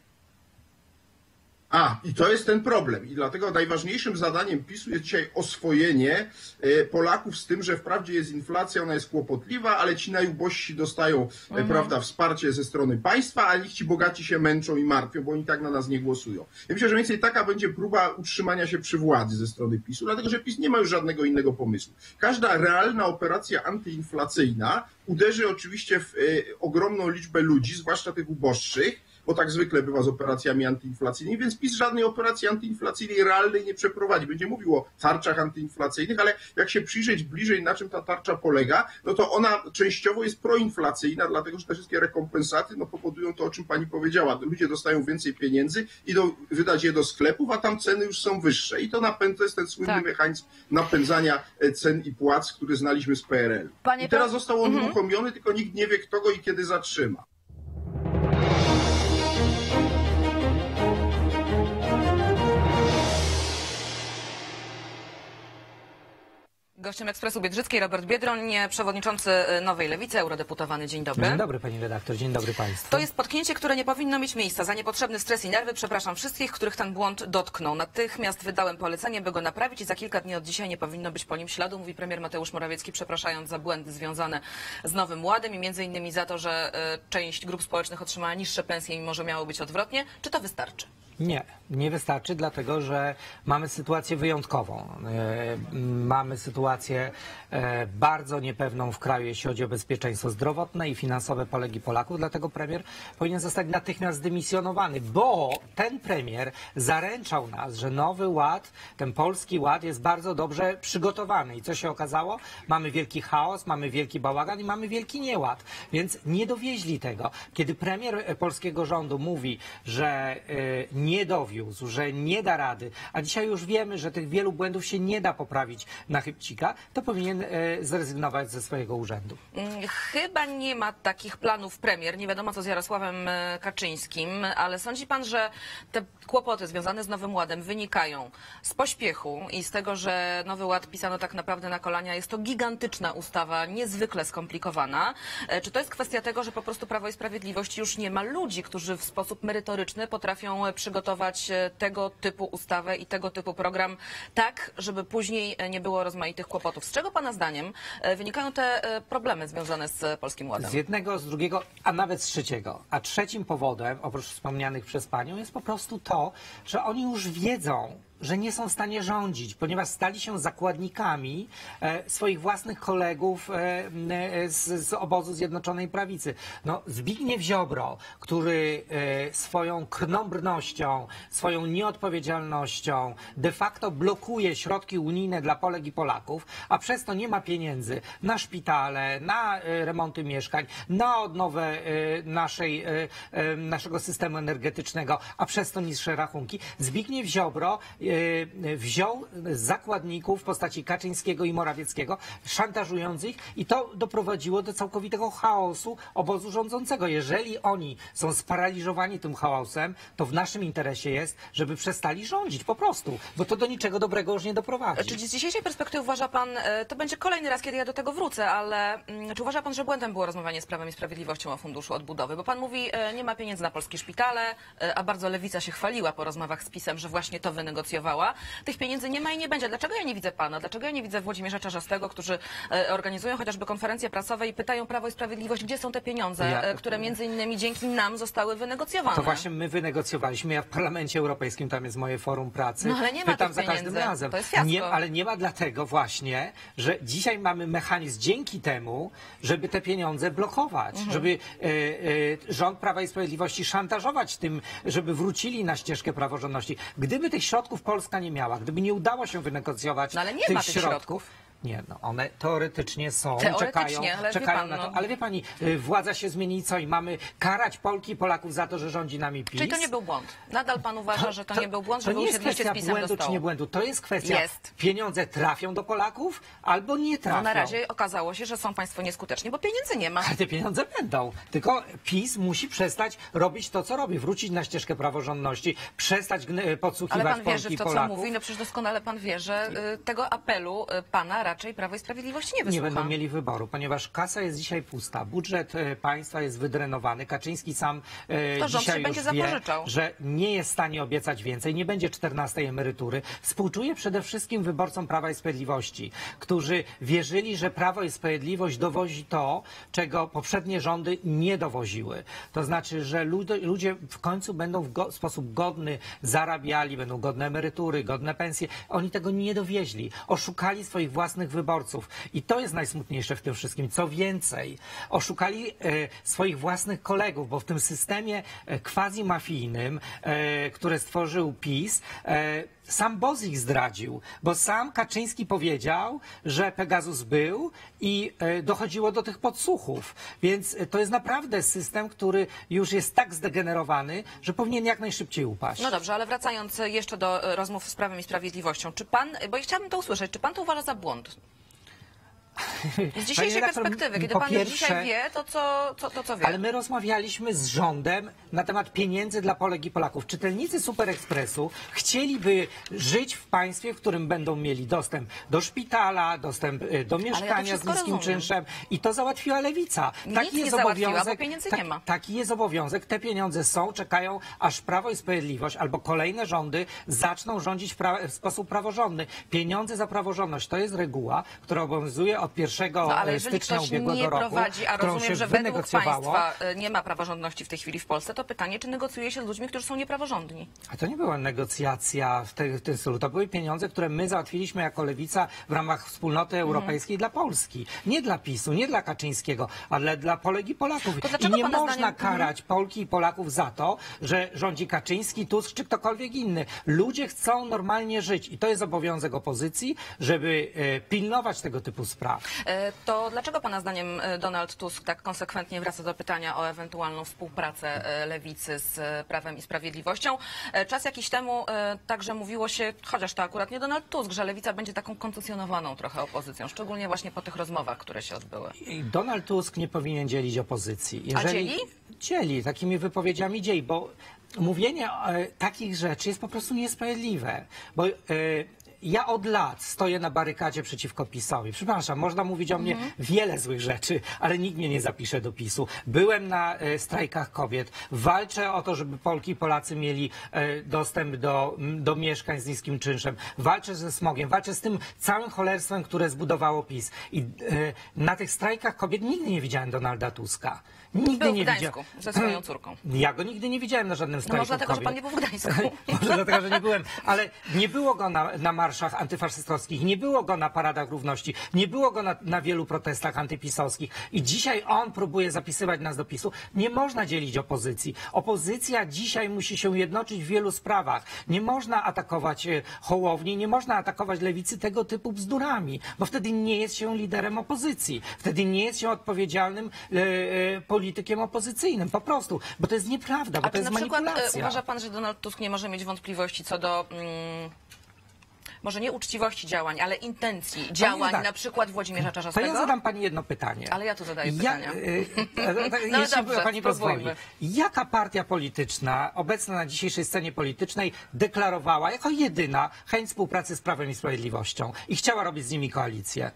I to jest ten problem. I dlatego najważniejszym zadaniem PiS-u jest dzisiaj oswojenie Polaków z tym, że wprawdzie jest inflacja, ona jest kłopotliwa, ale ci najubożsi dostają prawda, wsparcie ze strony państwa, a niech ci bogaci się męczą i martwią, bo oni tak na nas nie głosują. Ja myślę, że mniej więcej taka będzie próba utrzymania się przy władzy ze strony PiS-u, dlatego że PiS nie ma już żadnego innego pomysłu. Każda realna operacja antyinflacyjna uderzy oczywiście w ogromną liczbę ludzi, zwłaszcza tych uboższych, bo tak zwykle bywa z operacjami antyinflacyjnymi, więc PiS żadnej operacji antyinflacyjnej realnej nie przeprowadzi. Będzie mówił o tarczach antyinflacyjnych, ale jak się przyjrzeć bliżej, na czym ta tarcza polega, no to ona częściowo jest proinflacyjna, dlatego że te wszystkie rekompensaty powodują to, o czym pani powiedziała. Ludzie dostają więcej pieniędzy, idą wydać je do sklepów, a tam ceny już są wyższe. I to jest ten słynny mechanizm napędzania cen i płac, który znaliśmy z PRL. I teraz został on uruchomiony, tylko nikt nie wie, kto go i kiedy zatrzyma. Gościem Ekspresu Biedrzyckiej Robert Biedroń, przewodniczący Nowej Lewicy, eurodeputowany. Dzień dobry. Dzień dobry pani redaktor, dzień dobry państwu. To jest potknięcie, które nie powinno mieć miejsca. Za niepotrzebny stres i nerwy przepraszam wszystkich, których ten błąd dotknął. Natychmiast wydałem polecenie, by go naprawić i za kilka dni od dzisiaj nie powinno być po nim śladu, mówi premier Mateusz Morawiecki, przepraszając za błędy związane z Nowym Ładem i między innymi za to, że część grup społecznych otrzymała niższe pensje, mimo że miało być odwrotnie. Czy to wystarczy? Nie wystarczy, dlatego że mamy sytuację wyjątkową. Mamy sytuację bardzo niepewną w kraju, jeśli chodzi o bezpieczeństwo zdrowotne i finansowe Polek i Polaków, dlatego premier powinien zostać natychmiast zdymisjonowany, bo ten premier zaręczał nas, że Nowy Ład, ten Polski Ład jest bardzo dobrze przygotowany. I co się okazało? Mamy wielki chaos, mamy wielki bałagan i mamy wielki nieład, więc nie dowieźli tego. Kiedy premier polskiego rządu mówi, że nie dowiózł, że nie da rady, a dzisiaj już wiemy, że tych wielu błędów się nie da poprawić na chybcika, to powinien zrezygnować ze swojego urzędu. Chyba nie ma takich planów premier. Nie wiadomo co z Jarosławem Kaczyńskim, ale sądzi pan, że te kłopoty związane z Nowym Ładem wynikają z pośpiechu i z tego, że Nowy Ład pisano tak naprawdę na kolania. Jest to gigantyczna ustawa, niezwykle skomplikowana. Czy to jest kwestia tego, że po prostu Prawo i Sprawiedliwość już nie ma ludzi, którzy w sposób merytoryczny potrafią przygotować tego typu ustawę i tego typu program tak, żeby później nie było rozmaitych kłopotów? Z czego pana zdaniem wynikają te problemy związane z Polskim Ładem? Z jednego, z drugiego, a nawet z trzeciego. A trzecim powodem, oprócz wspomnianych przez panią, jest po prostu to, że oni już wiedzą, że nie są w stanie rządzić, ponieważ stali się zakładnikami swoich własnych kolegów z obozu Zjednoczonej Prawicy. No, Zbigniew Ziobro, który swoją krnąbrnością, swoją nieodpowiedzialnością de facto blokuje środki unijne dla Polek i Polaków, a przez to nie ma pieniędzy na szpitale, na remonty mieszkań, na odnowę naszego systemu energetycznego, a przez to niższe rachunki. Zbigniew Ziobro wziął zakładników w postaci Kaczyńskiego i Morawieckiego, szantażując ich, i to doprowadziło do całkowitego chaosu obozu rządzącego. Jeżeli oni są sparaliżowani tym chaosem, to w naszym interesie jest, żeby przestali rządzić po prostu, bo to do niczego dobrego już nie doprowadzi. Czy z dzisiejszej perspektywy uważa pan, to będzie kolejny raz, kiedy ja do tego wrócę, ale czy uważa pan, że błędem było rozmawianie z Prawem i Sprawiedliwością o Funduszu Odbudowy? Bo pan mówi, nie ma pieniędzy na polskie szpitale, a bardzo Lewica się chwaliła po rozmowach z PiS-em, że właśnie to wynegocjowała. Tych pieniędzy nie ma i nie będzie. Dlaczego ja nie widzę pana? Dlaczego ja nie widzę Włodzimierza Czarzastego, którzy organizują chociażby konferencje prasowe i pytają Prawo i Sprawiedliwość, gdzie są te pieniądze, które między innymi dzięki nam zostały wynegocjowane? To właśnie my wynegocjowaliśmy. Ja w Parlamencie Europejskim, tam jest moje forum pracy. No ale nie ma pytam tych za pieniędzy. każdym razem. To jest fiasko. Nie, ale nie ma dlatego właśnie, że dzisiaj mamy mechanizm dzięki temu, żeby te pieniądze blokować, żeby rząd Prawa i Sprawiedliwości szantażować tym, żeby wrócili na ścieżkę praworządności. Gdyby tych środków Polska nie miała, gdyby nie udało się wynegocjować No ale nie ma tych środków. Nie, no one teoretycznie są, Teoretycznie, ale czekają pan, na to. no. Ale wie pani, władza się zmieni co i mamy karać Polki i Polaków za to, że rządzi nami PiS? Czyli to nie był błąd. Nadal pan uważa, że to nie był błąd, że wy usiedliście z PiS-em do błędu stołu? czy nie błędu. To jest kwestia, Jest. pieniądze trafią do Polaków albo nie trafią. No na razie okazało się, że są państwo nieskuteczni, bo pieniędzy nie ma. Ale te pieniądze będą. Tylko PiS musi przestać robić to, co robi. Wrócić na ścieżkę praworządności, przestać podsłuchiwać Ale pan wierzy Polki w i to, co Polaków. mówi? No przecież doskonale pan wie, że tego apelu pana raczej Prawo i Sprawiedliwość nie wysłucha. Nie będą mieli wyboru, ponieważ kasa jest dzisiaj pusta, budżet państwa jest wydrenowany. Kaczyński sam To rząd dzisiaj się już będzie wie, zapożyczał. że nie jest w stanie obiecać więcej, nie będzie 14 emerytury. Współczuję przede wszystkim wyborcom Prawa i Sprawiedliwości, którzy wierzyli, że Prawo i Sprawiedliwość dowozi to, czego poprzednie rządy nie dowoziły. To znaczy, że ludzie w końcu będą w sposób godny zarabiali, będą godne emerytury, godne pensje. Oni tego nie dowieźli. Oszukali swoich własnych wyborców. I to jest najsmutniejsze w tym wszystkim. Co więcej, oszukali swoich własnych kolegów, bo w tym systemie quasi-mafijnym, które stworzył PiS, sam Boz ich zdradził, bo sam Kaczyński powiedział, że Pegasus był i dochodziło do tych podsłuchów. Więc to jest naprawdę system, który już jest tak zdegenerowany, że powinien jak najszybciej upaść. No dobrze, ale wracając jeszcze do rozmów z Prawem i Sprawiedliwością, czy pan, bo ja chciałabym to usłyszeć, czy pan to uważa za błąd? Z dzisiejszej perspektywy, kiedy pan już dzisiaj wie, to co wie. Ale my rozmawialiśmy z rządem na temat pieniędzy dla Polek i Polaków. Czytelnicy Super Expressu chcieliby żyć w państwie, w którym będą mieli dostęp do szpitala, dostęp do mieszkania z niskim czynszem i to załatwiła Lewica. Taki jest obowiązek, bo pieniędzy nie ma. Taki jest obowiązek, te pieniądze są, czekają, aż Prawo i Sprawiedliwość albo kolejne rządy zaczną rządzić w sposób praworządny. Pieniądze za praworządność to jest reguła, która obowiązuje od 1 stycznia ubiegłego roku, prowadzi, a którą rozumiem, się że według wynegocjowało. państwa nie ma praworządności w tej chwili w Polsce, to pytanie, czy negocjuje się z ludźmi, którzy są niepraworządni? A to nie była negocjacja w tym stylu. To były pieniądze, które my załatwiliśmy jako Lewica w ramach Wspólnoty Europejskiej dla Polski. Nie dla PiS-u, nie dla Kaczyńskiego, ale dla Polek i Polaków. I nie można karać Polki i Polaków za to, że rządzi Kaczyński, Tusk czy ktokolwiek inny. Ludzie chcą normalnie żyć i to jest obowiązek opozycji, żeby pilnować tego typu spraw. państwa. To dlaczego pana zdaniem Donald Tusk tak konsekwentnie wraca do pytania o ewentualną współpracę lewicy z Prawem i Sprawiedliwością? Czas jakiś temu także mówiło się, chociaż to akurat nie Donald Tusk, że lewica będzie taką koncencjonowaną trochę opozycją, szczególnie właśnie po tych rozmowach, które się odbyły. Donald Tusk nie powinien dzielić opozycji. Dzieli? Dzieli, takimi wypowiedziami dzieli, bo mówienie takich rzeczy jest po prostu niesprawiedliwe. Bo ja od lat stoję na barykadzie przeciwko PiS-owi. Przepraszam, można mówić o mnie wiele złych rzeczy, ale nikt mnie nie zapisze do PiS-u. Byłem na strajkach kobiet. Walczę o to, żeby Polki i Polacy mieli dostęp do mieszkań z niskim czynszem. Walczę ze smogiem. Walczę z tym całym cholerstwem, które zbudowało PiS. I na tych strajkach kobiet nigdy nie widziałem Donalda Tuska. Nigdy nie Gdańsku ze swoją córką. Ja go nigdy nie widziałem na żadnym strajku Może dlatego, kobiet. że pan nie był w Gdańsku. Może dlatego, że nie byłem, ale nie było go na marszach antyfaszystowskich, nie było go na paradach równości, nie było go na wielu protestach antypisowskich i dzisiaj on próbuje zapisywać nas do PiS-u. Nie można dzielić opozycji. Opozycja dzisiaj musi się jednoczyć w wielu sprawach. Nie można atakować Hołowni, nie można atakować lewicy tego typu bzdurami, bo wtedy nie jest się liderem opozycji. Wtedy nie jest się odpowiedzialnym politykiem opozycyjnym, po prostu, bo to jest nieprawda, bo to jest manipulacja. Na przykład uważa pan, że Donald Tusk nie może mieć wątpliwości co do może nie uczciwości działań, ale intencji działań, na przykład Włodzimierza Czarzastego? To ja zadam pani jedno pytanie. Ale ja tu zadaję pytania. No dobrze, pani pozwoli. spróbujmy. Jaka partia polityczna obecna na dzisiejszej scenie politycznej deklarowała jako jedyna chęć współpracy z Prawem i Sprawiedliwością i chciała robić z nimi koalicję?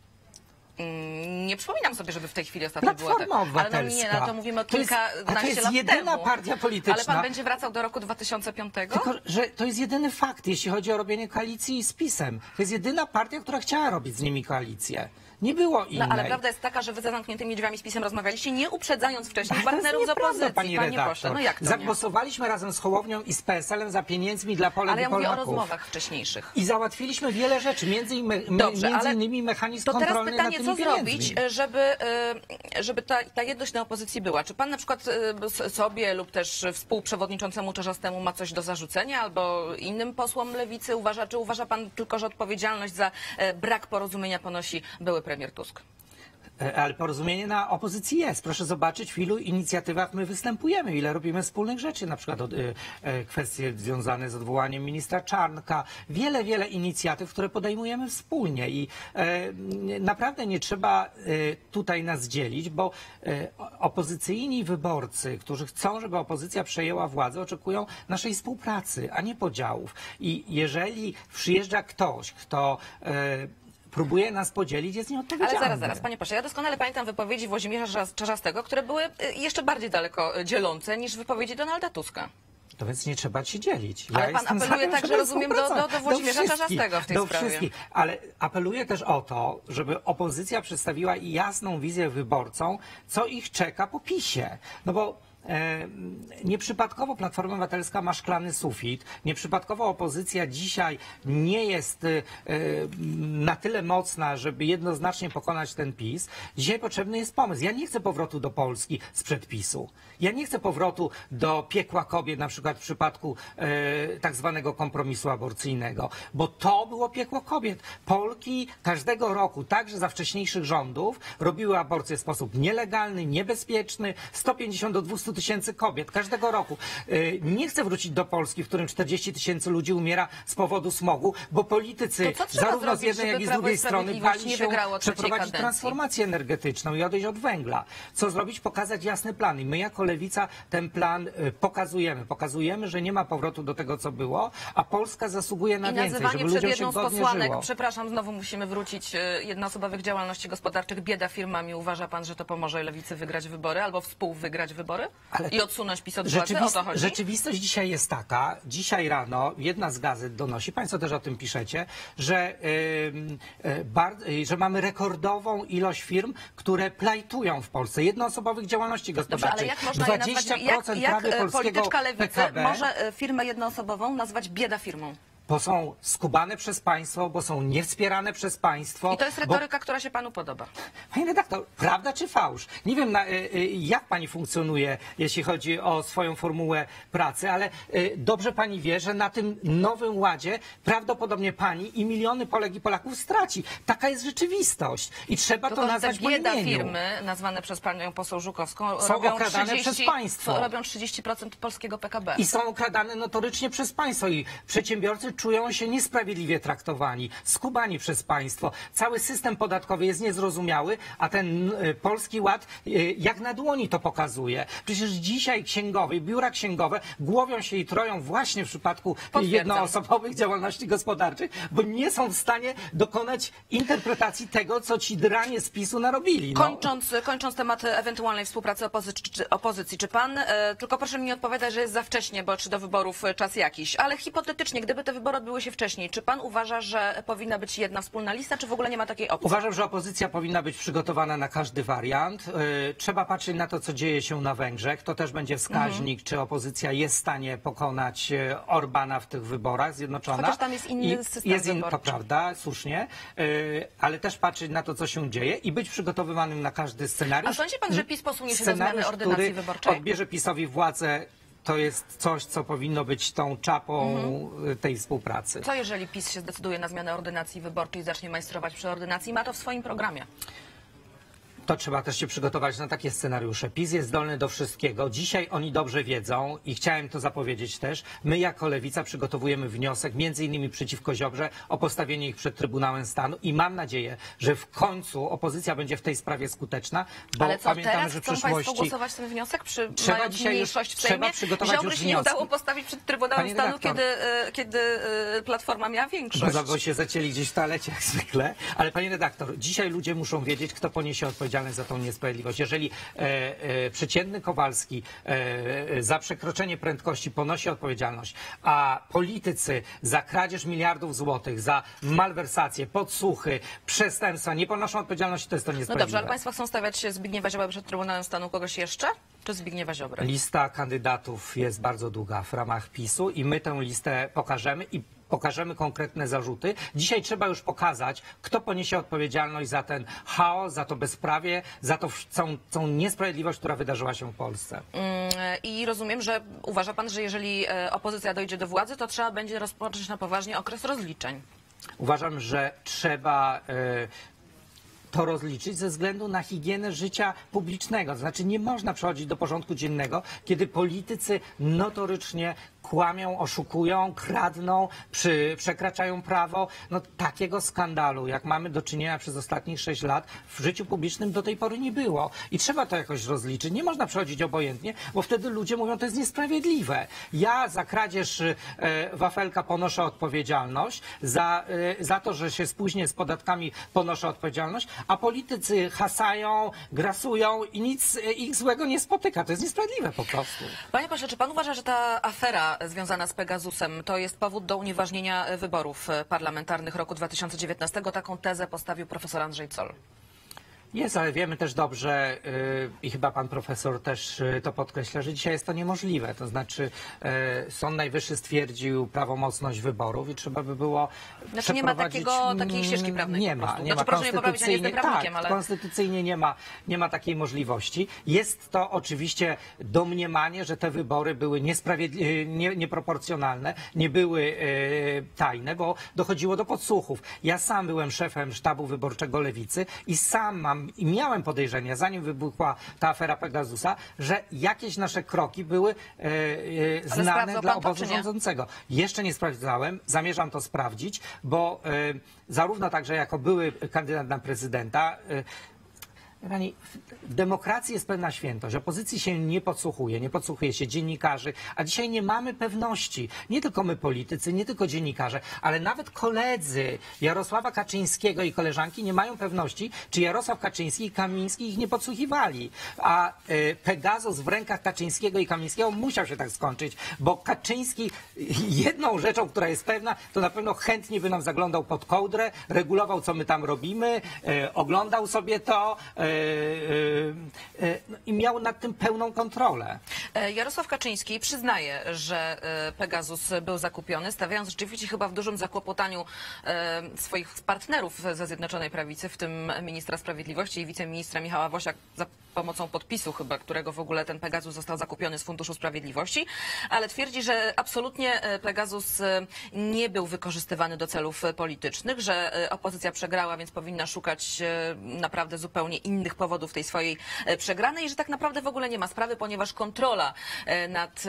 Nie przypominam sobie, żeby w tej chwili ostatnio było tak. Platforma Obywatelska. Ale no nie, no to mówimy o To jest kilkanaście lat temu. jedyna partia polityczna. Ale pan będzie wracał do roku 2005? Tylko, że to jest jedyny fakt, jeśli chodzi o robienie koalicji z PiS-em. To jest jedyna partia, która chciała robić z nimi koalicję. Nie było innej. No ale prawda jest taka, że wy za zamkniętymi drzwiami z PiS-em rozmawialiście, nie uprzedzając wcześniej Ale to jest partnerów z nieprawda, opozycji, pani panie redaktor. pośle. No jak to nie? Zagłosowaliśmy razem z Hołownią i z PSL-em za pieniędzmi dla Polek Ale i ja mówię o Polaków. rozmowach wcześniejszych. I załatwiliśmy wiele rzeczy, między innymi mechanizm to teraz kontrolny nad pytanie, tymi co pieniędzmi. zrobić, żeby ta jedność na opozycji była? Czy pan na przykład sobie lub też współprzewodniczącemu Czarzastemu ma coś do zarzucenia albo innym posłom lewicy czy uważa pan tylko, że odpowiedzialność za brak porozumienia ponosi były premier Tusk? Ale porozumienie na opozycji jest. Proszę zobaczyć, w ilu inicjatywach my występujemy, ile robimy wspólnych rzeczy, na przykład kwestie związane z odwołaniem ministra Czarnka. Wiele inicjatyw, które podejmujemy wspólnie i naprawdę nie trzeba tutaj nas dzielić, bo opozycyjni wyborcy, którzy chcą, żeby opozycja przejęła władzę, oczekują naszej współpracy, a nie podziałów. I jeżeli przyjeżdża ktoś, kto próbuje nas podzielić, jest nieodpowiedzialny. Ale zaraz, panie pośle, ja doskonale pamiętam wypowiedzi Włodzimierza Czarzastego, które były jeszcze bardziej daleko dzielące niż wypowiedzi Donalda Tuska. To więc nie trzeba się dzielić. Ale pan apeluje także, rozumiem, do Włodzimierza Czarzastego w tej sprawie. Wszystkich. Ale apeluję też o to, żeby opozycja przedstawiła jasną wizję wyborcom, co ich czeka po PiS-ie. No bo nieprzypadkowo Platforma Obywatelska ma szklany sufit, nieprzypadkowo opozycja dzisiaj nie jest na tyle mocna, żeby jednoznacznie pokonać ten PiS. Dzisiaj potrzebny jest pomysł. Ja nie chcę powrotu do Polski sprzed PiS-u. Ja nie chcę powrotu do piekła kobiet, na przykład w przypadku tak zwanego kompromisu aborcyjnego, bo to było piekło kobiet. Polki każdego roku, także za wcześniejszych rządów, robiły aborcję w sposób nielegalny, niebezpieczny, 150 do 200 tysięcy kobiet każdego roku. Nie chcę wrócić do Polski, w którym 40 tysięcy ludzi umiera z powodu smogu, bo politycy zarówno z jednej, jak i z drugiej strony bali się przeprowadzić transformację energetyczną i odejść od węgla. Co zrobić? Pokazać jasny plan. I my jako Lewica ten plan pokazujemy. Pokazujemy, że nie ma powrotu do tego, co było, a Polska zasługuje na więcej, żeby ludziom się godnie żyło. Przepraszam, znowu musimy wrócić jednoosobowych działalności gospodarczych. Bieda firmami. Uważa pan, że to pomoże Lewicy wygrać wybory albo współwygrać wybory? I odsunąć PiS od władzy? O to chodzi? Rzeczywistość dzisiaj jest taka, dzisiaj rano jedna z gazet donosi, państwo też o tym piszecie, że mamy rekordową ilość firm, które plajtują w Polsce, jednoosobowych działalności gospodarczej. Dobrze, ale jak można 20% prawie polskiego polityczka lewicy PKB. może firmę jednoosobową nazwać bieda firmą? bo są skubane przez państwo, bo są niewspierane przez państwo. I to jest retoryka, która się panu podoba. Panie redaktor, prawda czy fałsz? Nie wiem, jak pani funkcjonuje, jeśli chodzi o swoją formułę pracy, ale dobrze pani wie, że na tym nowym ładzie prawdopodobnie pani i miliony Polek i Polaków straci. Taka jest rzeczywistość i trzeba to nazwać po bieda imieniu. firmy nazwane przez panią poseł Żukowską Są okradane przez państwo. Robią 30% polskiego PKB. I są okradane notorycznie przez państwo i przedsiębiorcy czują się niesprawiedliwie traktowani, skubani przez państwo. Cały system podatkowy jest niezrozumiały, a ten Polski Ład jak na dłoni to pokazuje. Przecież dzisiaj księgowie, biura księgowe głowią się i troją właśnie w przypadku jednoosobowych działalności gospodarczych, bo nie są w stanie dokonać interpretacji tego, co ci dranie z PiS-u narobili. No. Kończąc temat ewentualnej współpracy opozycji, czy pan, tylko proszę mi nie odpowiadać, że jest za wcześnie, bo czy do wyborów czas jakiś, ale hipotetycznie, gdyby te wybory odbyły się wcześniej, czy pan uważa, że powinna być jedna wspólna lista, czy w ogóle nie ma takiej opcji? Uważam, że opozycja powinna być przygotowana na każdy wariant. Trzeba patrzeć na to, co dzieje się na Węgrzech. To też będzie wskaźnik, czy opozycja jest w stanie pokonać Orbana w tych wyborach Zjednoczona. Chociaż tam jest inny system wyborczy. To prawda, słusznie, ale też patrzeć na to, co się dzieje i być przygotowywanym na każdy scenariusz. A sądzi pan, że PiS posunie się do zmiany ordynacji wyborczej? Który odbierze PiS-owi władzę, to jest coś, co powinno być tą czapą tej współpracy. Co jeżeli PiS się zdecyduje na zmianę ordynacji wyborczej i zacznie majstrować przy ordynacji? Ma to w swoim programie. To trzeba też się przygotować na takie scenariusze. PiS jest zdolny do wszystkiego. Dzisiaj oni dobrze wiedzą i chciałem to zapowiedzieć też. My jako Lewica przygotowujemy wniosek między innymi przeciwko Ziobrze o postawienie ich przed Trybunałem Stanu i mam nadzieję, że w końcu opozycja będzie w tej sprawie skuteczna, bo ale co, pamiętamy, teraz że w chcą przyszłości państwo głosować ten wniosek? trzeba dzisiaj mniejszość w Sejmie? trzeba przygotować Ziobry już się nie wnioski. udało postawić przed Trybunałem Panie Stanu, redaktor, kiedy Platforma miała większość. bo się zacięli gdzieś w toalecie jak zwykle. Ale panie redaktor, dzisiaj ludzie muszą wiedzieć, kto poniesie odpowiedzialność za tą niesprawiedliwość. Jeżeli przeciętny Kowalski za przekroczenie prędkości ponosi odpowiedzialność, a politycy za kradzież miliardów złotych, za malwersacje, podsłuchy, przestępstwa nie ponoszą odpowiedzialności, to jest to No niesprawiedliwe. dobrze, ale państwo chcą stawiać Zbigniewa Ziobrę przed Trybunałem Stanu, kogoś jeszcze? Czy Zbigniewa Ziobrę? Lista kandydatów jest bardzo długa w ramach PiS-u i my tę listę pokażemy i pokażemy konkretne zarzuty. Dzisiaj trzeba już pokazać, kto poniesie odpowiedzialność za ten chaos, za to bezprawie, za tą całą niesprawiedliwość, która wydarzyła się w Polsce. I rozumiem, że uważa pan, że jeżeli opozycja dojdzie do władzy, to trzeba będzie rozpocząć na poważnie okres rozliczeń. Uważam, że trzeba to rozliczyć ze względu na higienę życia publicznego. To znaczy nie można przechodzić do porządku dziennego, kiedy politycy notorycznie kłamią, oszukują, kradną, przekraczają prawo. No takiego skandalu, jak mamy do czynienia przez ostatnich 6 lat, w życiu publicznym do tej pory nie było. I trzeba to jakoś rozliczyć. Nie można przechodzić obojętnie, bo wtedy ludzie mówią, to jest niesprawiedliwe. Ja za kradzież wafelka ponoszę odpowiedzialność, za to, że się spóźnię z podatkami ponoszę odpowiedzialność, a politycy hasają, grasują i nic ich złego nie spotyka. To jest niesprawiedliwe po prostu. Panie pośle, czy pan uważa, że ta afera związana z Pegasusem to jest powód do unieważnienia wyborów parlamentarnych roku 2019? Taką tezę postawił profesor Andrzej Zoll. Jest, ale wiemy też dobrze i chyba pan profesor też to podkreśla, że dzisiaj jest to niemożliwe. To znaczy Sąd Najwyższy stwierdził prawomocność wyborów i trzeba by było Znaczy nie ma takiej ścieżki prawnej. Nie ma. Znaczy, proszę mnie poprawić, ja nie jestem prawnikiem, ale konstytucyjnie nie ma takiej możliwości. Jest to oczywiście domniemanie, że te wybory były nieproporcjonalne, nie były tajne, bo dochodziło do podsłuchów. Ja sam byłem szefem sztabu wyborczego Lewicy i sam miałem podejrzenia, zanim wybuchła ta afera Pegasusa, że jakieś nasze kroki były znane dla obozu rządzącego. Jeszcze nie sprawdzałem, zamierzam to sprawdzić, bo zarówno także jako były kandydat na prezydenta, Pani, w demokracji jest pewna świętość. Opozycji się nie podsłuchuje się dziennikarzy, a dzisiaj nie mamy pewności. Nie tylko my politycy, nie tylko dziennikarze, ale nawet koledzy Jarosława Kaczyńskiego i koleżanki nie mają pewności, czy Jarosław Kaczyński i Kamiński ich nie podsłuchiwali. A Pegasus w rękach Kaczyńskiego i Kamińskiego musiał się tak skończyć, bo Kaczyński jedną rzeczą, która jest pewna, to na pewno chętnie by nam zaglądał pod kołdrę, regulował, co my tam robimy, oglądał sobie to, i miał nad tym pełną kontrolę. Jarosław Kaczyński przyznaje, że Pegasus był zakupiony, stawiając rzeczywiście chyba w dużym zakłopotaniu swoich partnerów ze Zjednoczonej Prawicy, w tym ministra sprawiedliwości i wiceministra Michała Wosia, za pomocą podpisu chyba, którego w ogóle ten Pegasus został zakupiony z Funduszu Sprawiedliwości, ale twierdzi, że absolutnie Pegasus nie był wykorzystywany do celów politycznych, że opozycja przegrała, więc powinna szukać naprawdę zupełnie innych powodów tej swojej przegranej i że tak naprawdę w ogóle nie ma sprawy, ponieważ kontrola nad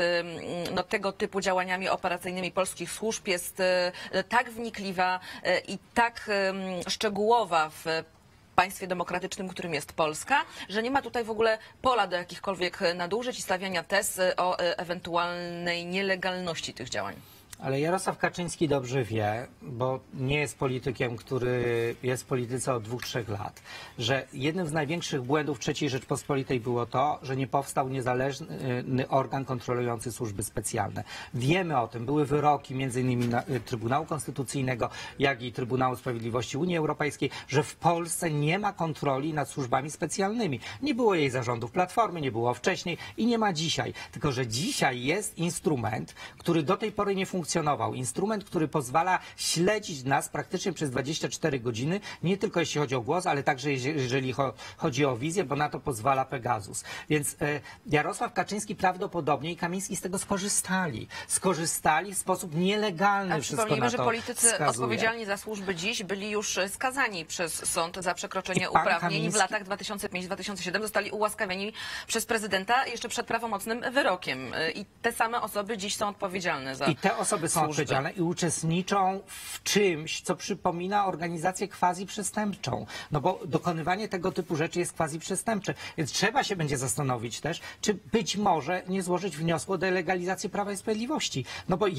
tego typu działaniami operacyjnymi polskich służb jest tak wnikliwa i tak szczegółowa w państwie demokratycznym, którym jest Polska, że nie ma tutaj w ogóle pola do jakichkolwiek nadużyć i stawiania tez o ewentualnej nielegalności tych działań. Ale Jarosław Kaczyński dobrze wie, bo nie jest politykiem, który jest w polityce od 2-3 lat, że jednym z największych błędów III Rzeczpospolitej było to, że nie powstał niezależny organ kontrolujący służby specjalne. Wiemy o tym, były wyroki m.in. Trybunału Konstytucyjnego, jak i Trybunału Sprawiedliwości Unii Europejskiej, że w Polsce nie ma kontroli nad służbami specjalnymi. Nie było jej zarządów Platformy, nie było wcześniej i nie ma dzisiaj. Tylko że dzisiaj jest instrument, który do tej pory nie funkcjonował. Instrument, który pozwala śledzić nas praktycznie przez 24 godziny, nie tylko jeśli chodzi o głos, ale także jeżeli chodzi o wizję, bo na to pozwala Pegasus. Więc Jarosław Kaczyński prawdopodobnie i Kamiński z tego skorzystali. Skorzystali w sposób nielegalny. A przypomnijmy, że politycy wskazuje. Odpowiedzialni za służby dziś byli już skazani przez sąd za przekroczenie uprawnień. Kamiński... W latach 2005-2007 zostali ułaskawieni przez prezydenta jeszcze przed prawomocnym wyrokiem. I te same osoby dziś są odpowiedzialne za osoby są odpowiedzialne i uczestniczą w czymś, co przypomina organizację quasi-przestępczą. No bo dokonywanie tego typu rzeczy jest quasi-przestępcze. Więc trzeba się będzie zastanowić też, czy być może nie złożyć wniosku o delegalizację Prawa i Sprawiedliwości. No bo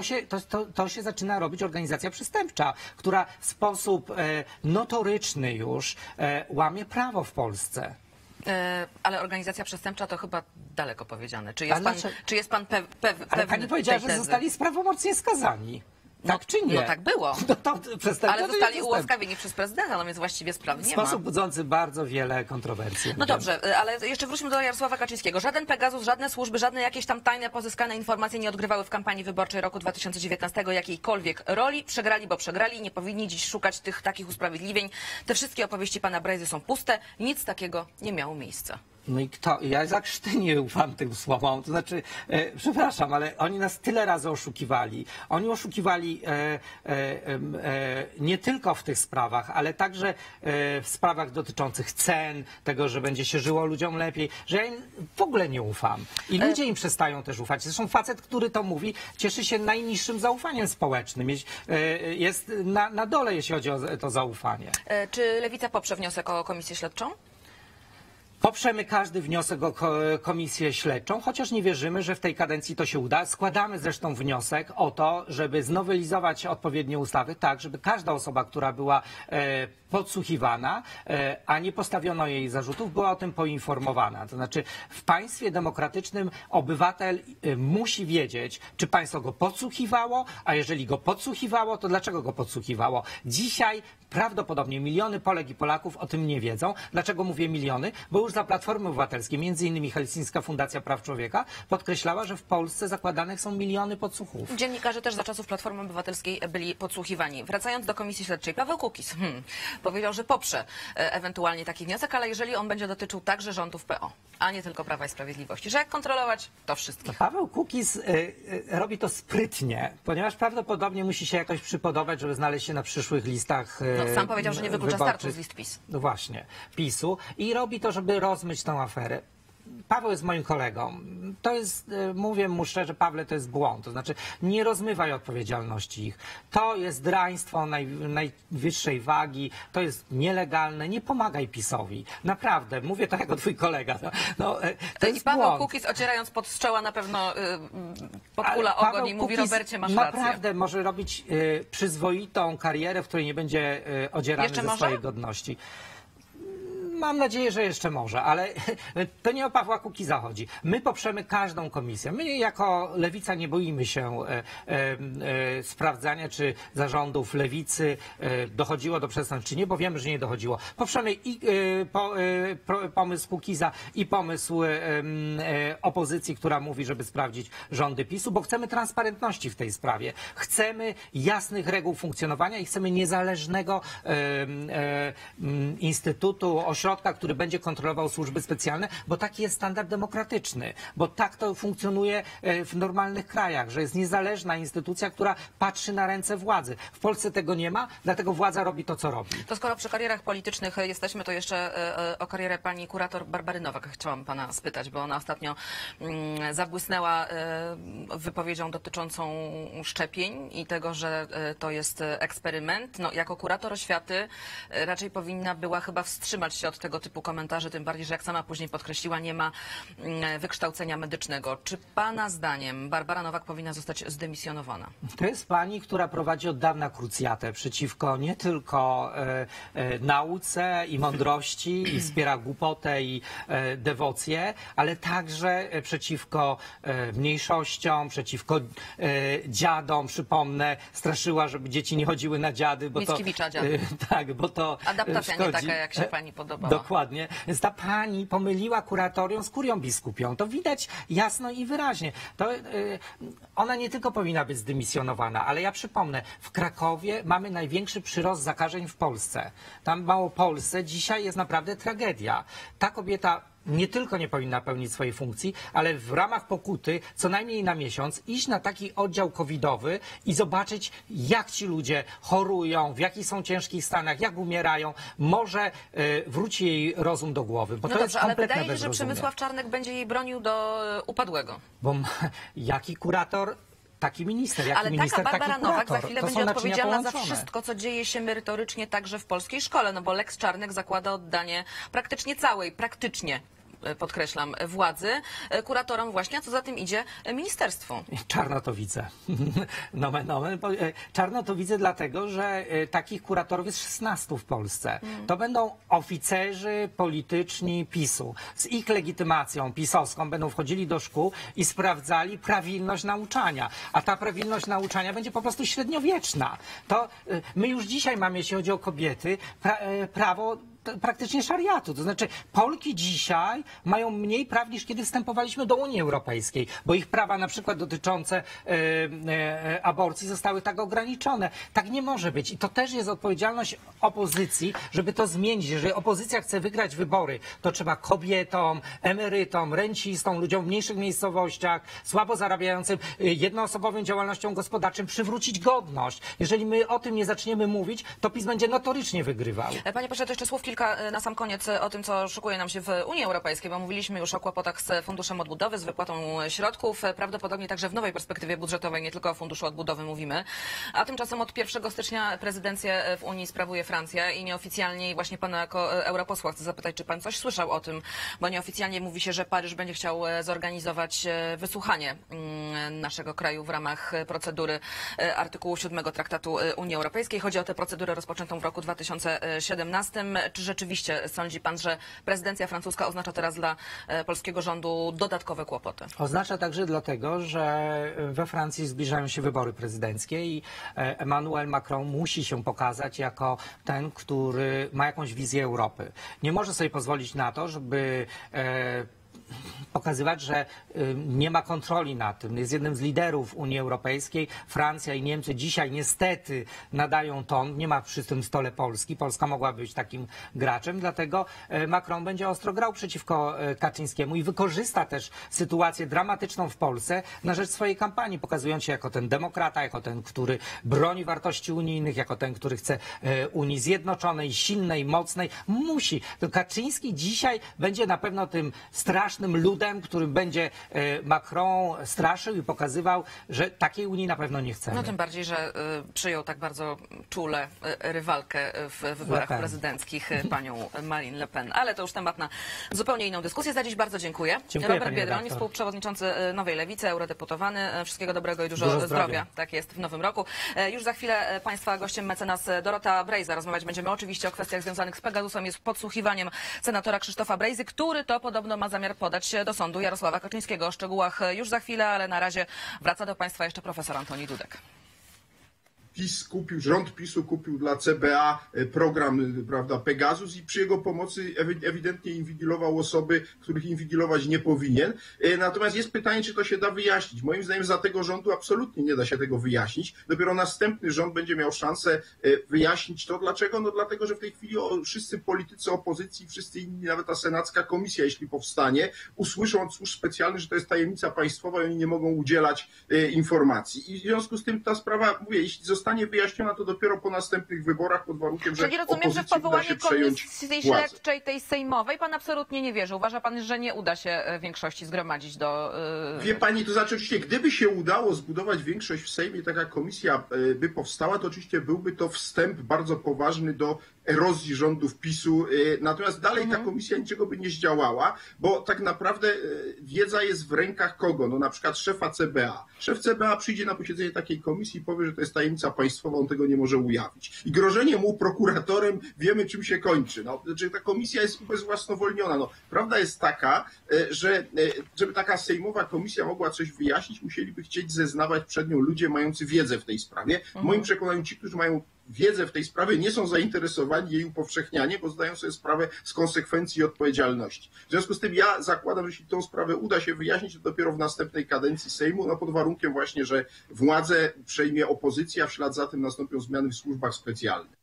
to się zaczyna robić organizacja przestępcza, która w sposób notoryczny już łamie prawo w Polsce. Ale organizacja przestępcza to chyba daleko powiedziane. Czy jest pan pewny? Ale pani powiedziała, że zostali prawomocnie skazani. Tak czy nie? No tak było. Ale zostali ułaskawieni przez prezydenta, no więc właściwie sprawy nie ma. W sposób budzący bardzo wiele kontrowersji. No dobrze, ale jeszcze wróćmy do Jarosława Kaczyńskiego. Żaden Pegasus, żadne służby, żadne jakieś tam tajne pozyskane informacje nie odgrywały w kampanii wyborczej roku 2019 jakiejkolwiek roli. Przegrali, bo przegrali. Nie powinni dziś szukać tych takich usprawiedliwień. Te wszystkie opowieści pana Brejzy są puste. Nic takiego nie miało miejsca. No i kto? Ja jak nie ufam tym słowom. To znaczy, przepraszam, ale oni nas tyle razy oszukiwali. Oni oszukiwali nie tylko w tych sprawach, ale także w sprawach dotyczących cen, tego, że będzie się żyło ludziom lepiej, że ja im w ogóle nie ufam. I ludzie im przestają też ufać. Zresztą facet, który to mówi, cieszy się najniższym zaufaniem społecznym. Jest na dole, jeśli chodzi o to zaufanie. Czy Lewica poprze wniosek o komisję śledczą? Poprzemy każdy wniosek o komisję śledczą, chociaż nie wierzymy, że w tej kadencji to się uda. Składamy zresztą wniosek o to, żeby znowelizować odpowiednie ustawy tak, żeby każda osoba, która była podsłuchiwana, a nie postawiono jej zarzutów, była o tym poinformowana. To znaczy w państwie demokratycznym obywatel musi wiedzieć, czy państwo go podsłuchiwało, a jeżeli go podsłuchiwało, to dlaczego go podsłuchiwało. Dzisiaj prawdopodobnie miliony Polek i Polaków o tym nie wiedzą. Dlaczego mówię miliony? Bo już za Platformy Obywatelskiej, między innymi Helsińska Fundacja Praw Człowieka, podkreślała, że w Polsce zakładanych są miliony podsłuchów. Dziennikarze też za czasów Platformy Obywatelskiej byli podsłuchiwani. Wracając do Komisji Śledczej, Paweł Kukiz powiedział, że poprze ewentualnie taki wniosek, ale jeżeli on będzie dotyczył także rządów PO, a nie tylko Prawa i Sprawiedliwości, że jak kontrolować to wszystko. Paweł Kukiz robi to sprytnie, ponieważ prawdopodobnie musi się jakoś przypodobać, żeby znaleźć się na przyszłych listach sam powiedział, że nie wyklucza startu z list PiS. No właśnie, PiS-u. I robi to, żeby rozmyć tę aferę. Paweł jest moim kolegą. To jest, mówię mu szczerze, Pawle, to jest błąd. To znaczy, nie rozmywaj odpowiedzialności ich. To jest draństwo najwyższej wagi, to jest nielegalne. Nie pomagaj PiS-owi. Naprawdę, mówię to jako twój kolega. To jest I Paweł błąd. Kukiz, ocierając pod strzała na pewno podkula ogon i mówi: Robercie, masz rację. Naprawdę może robić przyzwoitą karierę, w której nie będzie odzierany ze swojej godności. Mam nadzieję, że jeszcze może, ale to nie o Pawła Kukiza chodzi. My poprzemy każdą komisję. My jako Lewica nie boimy się sprawdzania, czy zarządów Lewicy dochodziło do przestępstw, czy nie, bo wiemy, że nie dochodziło. Poprzemy i pomysł Kukiza, i pomysł opozycji, która mówi, żeby sprawdzić rządy PiS-u, bo chcemy transparentności w tej sprawie. Chcemy jasnych reguł funkcjonowania i chcemy niezależnego instytutu, ośrodka, który będzie kontrolował służby specjalne, bo taki jest standard demokratyczny, bo tak to funkcjonuje w normalnych krajach, że jest niezależna instytucja, która patrzy na ręce władzy. W Polsce tego nie ma, dlatego władza robi to, co robi. To skoro przy karierach politycznych jesteśmy, to jeszcze o karierę pani kurator Barbary Nowak chciałam pana spytać, bo ona ostatnio zabłysnęła wypowiedzią dotyczącą szczepień i tego, że to jest eksperyment. No, jako kurator oświaty raczej powinna była chyba wstrzymać się od tego typu komentarzy, tym bardziej, że jak sama później podkreśliła, nie ma wykształcenia medycznego. Czy pana zdaniem Barbara Nowak powinna zostać zdymisjonowana? To jest pani, która prowadzi od dawna krucjatę przeciwko nie tylko nauce i mądrości i wspiera głupotę i dewocję, ale także przeciwko mniejszościom, przeciwko dziadom. Przypomnę, straszyła, żeby dzieci nie chodziły na dziady, bo Mickiewicza dziady. Tak, bo to adaptacja szkodzi. nie taka, jak się pani podobała. Dokładnie. Więc ta pani pomyliła kuratorium z kurią biskupią. To widać jasno i wyraźnie. To, ona nie tylko powinna być zdymisjonowana, ale ja przypomnę, w Krakowie mamy największy przyrost zakażeń w Polsce. Tam w Małopolsce dzisiaj jest naprawdę tragedia. Ta kobieta nie tylko nie powinna pełnić swojej funkcji, ale w ramach pokuty co najmniej na miesiąc iść na taki oddział covidowy i zobaczyć, jak ci ludzie chorują, w jakich są ciężkich stanach, jak umierają. Może wróci jej rozum do głowy, bo No to dobrze, jest ale kompletne wydaje się, że bezrozumienie. Przemysław Czarnek będzie jej bronił do upadłego. Bo jaki kurator, taki minister, jaki Ale minister, taka Barbara taki Nowak kurator. za chwilę To będzie są naczynia odpowiedzialna za połączone. wszystko, co dzieje się merytorycznie także w polskiej szkole, no bo Lex Czarnek zakłada oddanie praktycznie całej, podkreślam, władzy kuratorom właśnie, a co za tym idzie ministerstwu. Czarno to widzę. Nomen omen. Czarno to widzę dlatego, że takich kuratorów jest 16 w Polsce. To będą oficerzy polityczni PiS-u. Z ich legitymacją pisowską będą wchodzili do szkół i sprawdzali prawilność nauczania. A ta prawilność nauczania będzie po prostu średniowieczna. To my już dzisiaj mamy, jeśli chodzi o kobiety, prawo praktycznie szariatu. To znaczy Polki dzisiaj mają mniej praw niż kiedy wstępowaliśmy do Unii Europejskiej, bo ich prawa na przykład dotyczące aborcji zostały tak ograniczone. Tak nie może być. I to też jest odpowiedzialność opozycji, żeby to zmienić. Jeżeli opozycja chce wygrać wybory, to trzeba kobietom, emerytom, rencistom, ludziom w mniejszych miejscowościach, słabo zarabiającym, jednoosobowym działalnością gospodarczą przywrócić godność. Jeżeli my o tym nie zaczniemy mówić, to PiS będzie notorycznie wygrywał. Panie pośle, to jeszcze słów kilka na sam koniec o tym, co szykuje nam się w Unii Europejskiej, bo mówiliśmy już o kłopotach z Funduszem Odbudowy, z wypłatą środków, prawdopodobnie także w nowej perspektywie budżetowej, nie tylko o Funduszu Odbudowy mówimy, a tymczasem od 1 stycznia prezydencję w Unii sprawuje Francja i nieoficjalnie, i właśnie pana jako europosła chcę zapytać, czy pan coś słyszał o tym, bo nieoficjalnie mówi się, że Paryż będzie chciał zorganizować wysłuchanie naszego kraju w ramach procedury artykułu 7 Traktatu Unii Europejskiej. Chodzi o tę procedurę rozpoczętą w roku 2017. Czy rzeczywiście sądzi pan, że prezydencja francuska oznacza teraz dla polskiego rządu dodatkowe kłopoty? Oznacza także dlatego, że we Francji zbliżają się wybory prezydenckie i Emmanuel Macron musi się pokazać jako ten, który ma jakąś wizję Europy. Nie może sobie pozwolić na to, żeby pokazywać, że nie ma kontroli nad tym. Jest jednym z liderów Unii Europejskiej. Francja i Niemcy dzisiaj niestety nadają ton. Nie ma przy tym stole Polski. Polska mogła być takim graczem, dlatego Macron będzie ostro grał przeciwko Kaczyńskiemu i wykorzysta też sytuację dramatyczną w Polsce na rzecz swojej kampanii, pokazując się jako ten demokrata, jako ten, który broni wartości unijnych, jako ten, który chce Unii zjednoczonej, silnej, mocnej. Musi. To Kaczyński dzisiaj będzie na pewno tym strasznym strasznym ludem, który będzie Macron straszył i pokazywał, że takiej Unii na pewno nie chcemy. No tym bardziej, że przyjął tak bardzo czule rywalkę w wyborach prezydenckich, panią Marine Le Pen. Ale to już temat na zupełnie inną dyskusję. Za dziś bardzo dziękuję. Robert Biedroń, współprzewodniczący Nowej Lewicy, eurodeputowany. Wszystkiego dobrego i dużo zdrowia. Tak jest w nowym roku. Już za chwilę państwa gościem mecenas Dorota Brejza. Rozmawiać będziemy oczywiście o kwestiach związanych z Pegasusem. Jest podsłuchiwaniem senatora Krzysztofa Brejzy, który to podobno ma zamiar podać do sądu Jarosława Kaczyńskiego. O szczegółach już za chwilę, ale na razie wraca do państwa jeszcze profesor Antoni Dudek. Rząd PiS-u kupił dla CBA program, prawda, Pegasus i przy jego pomocy ewidentnie inwigilował osoby, których inwigilować nie powinien. Natomiast jest pytanie, czy to się da wyjaśnić. Moim zdaniem za tego rządu absolutnie nie da się tego wyjaśnić. Dopiero następny rząd będzie miał szansę wyjaśnić to. Dlaczego? No dlatego, że w tej chwili wszyscy politycy opozycji, wszyscy inni, nawet ta senacka komisja, jeśli powstanie, usłyszą od służb specjalnych, że to jest tajemnica państwowa i oni nie mogą udzielać informacji. I w związku z tym ta sprawa, mówię, jeśli zostanie wyjaśniona, to dopiero po następnych wyborach pod warunkiem, że czyli rozumiem, że w powołanie komisji władzę. śledczej tej sejmowej pan absolutnie nie wierzy. Uważa pan, że nie uda się większości zgromadzić do... Wie pani, to znaczy oczywiście, gdyby się udało zbudować większość w Sejmie, taka komisja by powstała, to oczywiście byłby to wstęp bardzo poważny do erozji rządów PiS-u. Natomiast dalej ta komisja niczego by nie zdziałała, bo tak naprawdę wiedza jest w rękach kogo? No na przykład szefa CBA. Szef CBA przyjdzie na posiedzenie takiej komisji i powie, że to jest tajemnica państwowa, on tego nie może ujawnić. I grożenie mu prokuratorem wiemy, czym się kończy. No, że ta komisja jest ubezwłasnowolniona. No, prawda jest taka, że żeby taka sejmowa komisja mogła coś wyjaśnić, musieliby chcieć zeznawać przed nią ludzie mający wiedzę w tej sprawie. W moim przekonaniu ci, którzy mają wiedzę w tej sprawie, nie są zainteresowani jej upowszechnianiem, bo zdają sobie sprawę z konsekwencji i odpowiedzialności. W związku z tym ja zakładam, że jeśli tą sprawę uda się wyjaśnić, to dopiero w następnej kadencji Sejmu, no pod warunkiem właśnie, że władzę przejmie opozycja, w ślad za tym nastąpią zmiany w służbach specjalnych.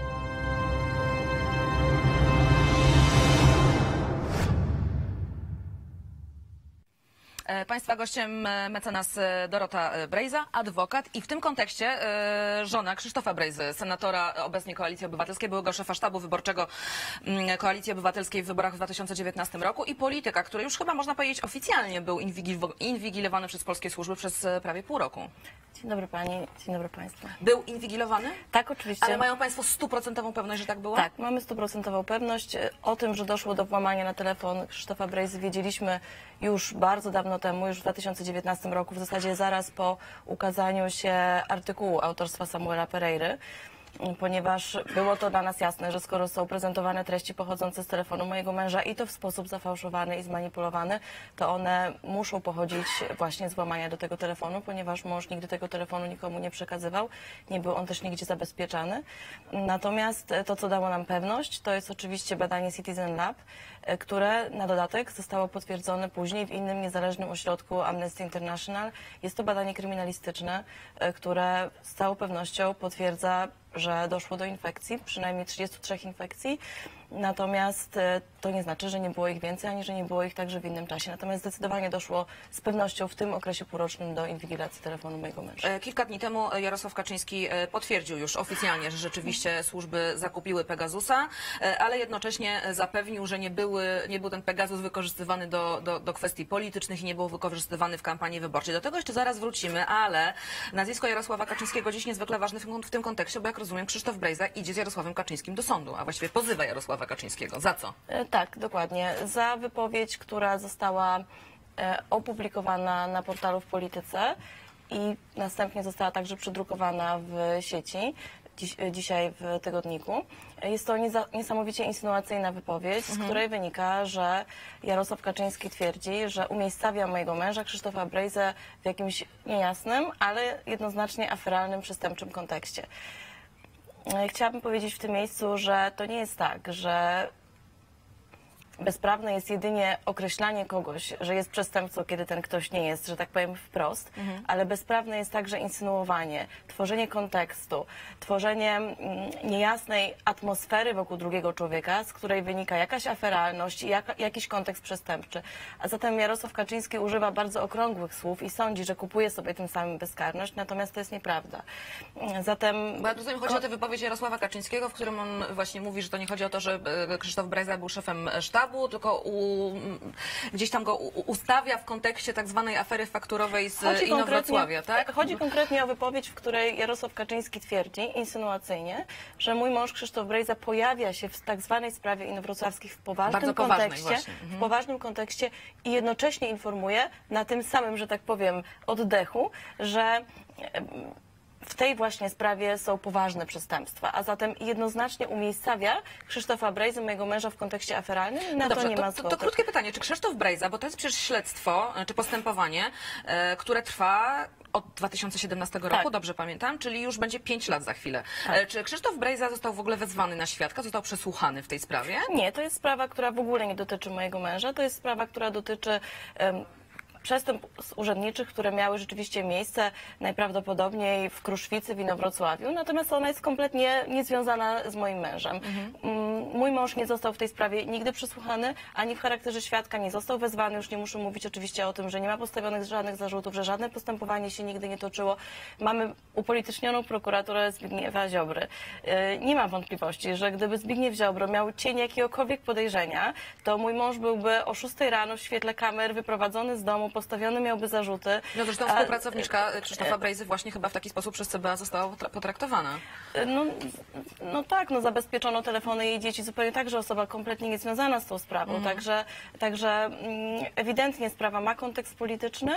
Państwa gościem mecenas Dorota Brejza, adwokat i w tym kontekście żona Krzysztofa Brejzy, senatora obecnie Koalicji Obywatelskiej, byłego szefa sztabu wyborczego Koalicji Obywatelskiej w wyborach w 2019 roku i polityka, który już chyba można powiedzieć oficjalnie był inwigilowany przez polskie służby przez prawie pół roku. Dzień dobry pani, dzień dobry państwu. Był inwigilowany? Tak, oczywiście. Ale mają państwo 100% pewność, że tak było? Tak, mamy 100% pewność. O tym, że doszło do włamania na telefon Krzysztofa Brejzy, wiedzieliśmy już bardzo dawno temu, już w 2019 roku, w zasadzie zaraz po ukazaniu się artykułu autorstwa Samuela Pereiry, ponieważ było to dla nas jasne, że skoro są prezentowane treści pochodzące z telefonu mojego męża i to w sposób zafałszowany i zmanipulowany, to one muszą pochodzić właśnie z włamania do tego telefonu, ponieważ mąż nigdy tego telefonu nikomu nie przekazywał, nie był on też nigdzie zabezpieczany. Natomiast to, co dało nam pewność, to jest oczywiście badanie Citizen Lab, które na dodatek zostało potwierdzone później w innym niezależnym ośrodku Amnesty International. Jest to badanie kryminalistyczne, które z całą pewnością potwierdza, że doszło do infekcji, przynajmniej 33 infekcji, natomiast to nie znaczy, że nie było ich więcej, ani że nie było ich także w innym czasie. Natomiast zdecydowanie doszło z pewnością w tym okresie półrocznym do inwigilacji telefonu mojego męża. Kilka dni temu Jarosław Kaczyński potwierdził już oficjalnie, że rzeczywiście służby zakupiły Pegasusa, ale jednocześnie zapewnił, że nie był ten Pegasus wykorzystywany do kwestii politycznych i nie był wykorzystywany w kampanii wyborczej. Do tego jeszcze zaraz wrócimy, ale nazwisko Jarosława Kaczyńskiego dziś niezwykle ważne w tym kontekście, bo jak rozumiem, Krzysztof Brejza idzie z Jarosławem Kaczyńskim do sądu, a właściwie pozywa Jarosława Kaczyńskiego. Za co? Tak, dokładnie. Za wypowiedź, która została opublikowana na portalu w Polityce i następnie została także przedrukowana w sieci, dzisiaj w tygodniku. Jest to niesamowicie insynuacyjna wypowiedź, z której wynika, że Jarosław Kaczyński twierdzi, że umiejscawia mojego męża Krzysztofa Brejzę w jakimś niejasnym, ale jednoznacznie aferalnym, przestępczym kontekście. Chciałabym powiedzieć w tym miejscu, że to nie jest tak, że bezprawne jest jedynie określanie kogoś, że jest przestępcą, kiedy ten ktoś nie jest, że tak powiem wprost, ale bezprawne jest także insynuowanie, tworzenie kontekstu, tworzenie niejasnej atmosfery wokół drugiego człowieka, z której wynika jakaś aferalność i jakiś kontekst przestępczy. A zatem Jarosław Kaczyński używa bardzo okrągłych słów i sądzi, że kupuje sobie tym samym bezkarność, natomiast to jest nieprawda. Zatem... Bo ja rozumiem, chodzi o tę wypowiedź Jarosława Kaczyńskiego, w którym on właśnie mówi, że to nie chodzi o to, że Krzysztof Brejza był szefem sztabu, sztabu, tylko gdzieś tam go ustawia w kontekście tak zwanej afery fakturowej z Inowrocławia, tak? Chodzi konkretnie o wypowiedź, w której Jarosław Kaczyński twierdzi insynuacyjnie, że mój mąż Krzysztof Brejza pojawia się w tak zwanej sprawie inowrocławskich w poważnym kontekście i jednocześnie informuje na tym samym, że tak powiem, oddechu, że w tej właśnie sprawie są poważne przestępstwa, a zatem jednoznacznie umiejscawia Krzysztofa Brejzy, mojego męża, w kontekście aferalnym i na to nie ma zgody. To krótkie pytanie, czy Krzysztof Brejza, bo to jest przecież śledztwo, czy postępowanie, które trwa od 2017 roku, Tak. dobrze pamiętam, czyli już będzie 5 lat za chwilę. Czy Krzysztof Brejza został w ogóle wezwany na świadka, został przesłuchany w tej sprawie? Nie, to jest sprawa, która w ogóle nie dotyczy mojego męża, to jest sprawa, która dotyczy przestępstw urzędniczych, które miały rzeczywiście miejsce najprawdopodobniej w Kruszwicy, w Inowrocławiu, natomiast ona jest kompletnie niezwiązana z moim mężem. Mój mąż nie został w tej sprawie nigdy przesłuchany, ani w charakterze świadka nie został wezwany. Już nie muszę mówić oczywiście o tym, że nie ma postawionych żadnych zarzutów, że żadne postępowanie się nigdy nie toczyło. Mamy upolitycznioną prokuraturę Zbigniewa Ziobry. Nie mam wątpliwości, że gdyby Zbigniew Ziobro miał cień jakiegokolwiek podejrzenia, to mój mąż byłby o 6 rano w świetle kamer wyprowadzony z domu, postawiony miałby zarzuty. No zresztą współpracowniczka Krzysztofa Brejzy właśnie chyba w taki sposób przez CBA została potraktowana. No tak, zabezpieczono telefony jej dzieci, zupełnie tak, że osoba kompletnie niezwiązana z tą sprawą. Także ewidentnie sprawa ma kontekst polityczny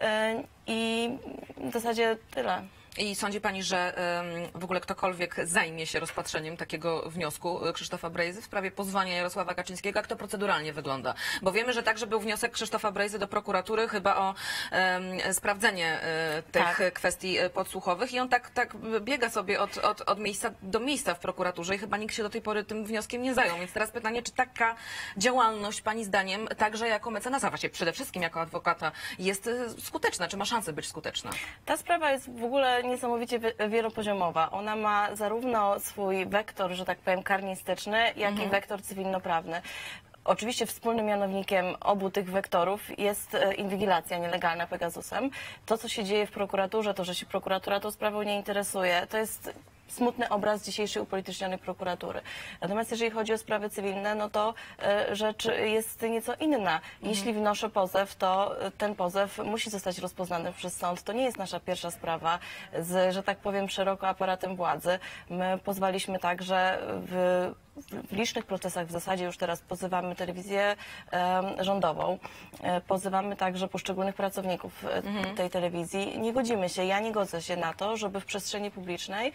i w zasadzie tyle. I sądzi pani, że w ogóle ktokolwiek zajmie się rozpatrzeniem takiego wniosku Krzysztofa Brejzy w sprawie pozwania Jarosława Kaczyńskiego? Jak to proceduralnie wygląda? Bo wiemy, że także był wniosek Krzysztofa Brejzy do prokuratury chyba o sprawdzenie tych kwestii podsłuchowych i on tak biega sobie od miejsca do miejsca w prokuraturze i chyba nikt się do tej pory tym wnioskiem nie zajął. Więc teraz pytanie, czy taka działalność pani zdaniem także jako mecenasa, właściwie przede wszystkim jako adwokata jest skuteczna? Czy ma szansę być skuteczna? Ta sprawa jest w ogóle niesamowicie wielopoziomowa. Ona ma zarówno swój wektor, że tak powiem, karnistyczny, jak i wektor cywilnoprawny. Oczywiście wspólnym mianownikiem obu tych wektorów jest inwigilacja nielegalna Pegasusem. To, co się dzieje w prokuraturze, to, że się prokuratura tą sprawą nie interesuje, to jest smutny obraz dzisiejszej upolitycznionej prokuratury. Natomiast jeżeli chodzi o sprawy cywilne, no to rzecz jest nieco inna. Jeśli wnoszę pozew, to ten pozew musi zostać rozpoznany przez sąd. To nie jest nasza pierwsza sprawa z, że tak powiem, szeroko aparatem władzy. My pozwaliśmy także w licznych procesach, w zasadzie już teraz pozywamy telewizję rządową, pozywamy także poszczególnych pracowników tej telewizji. Nie godzimy się, ja nie godzę się na to, żeby w przestrzeni publicznej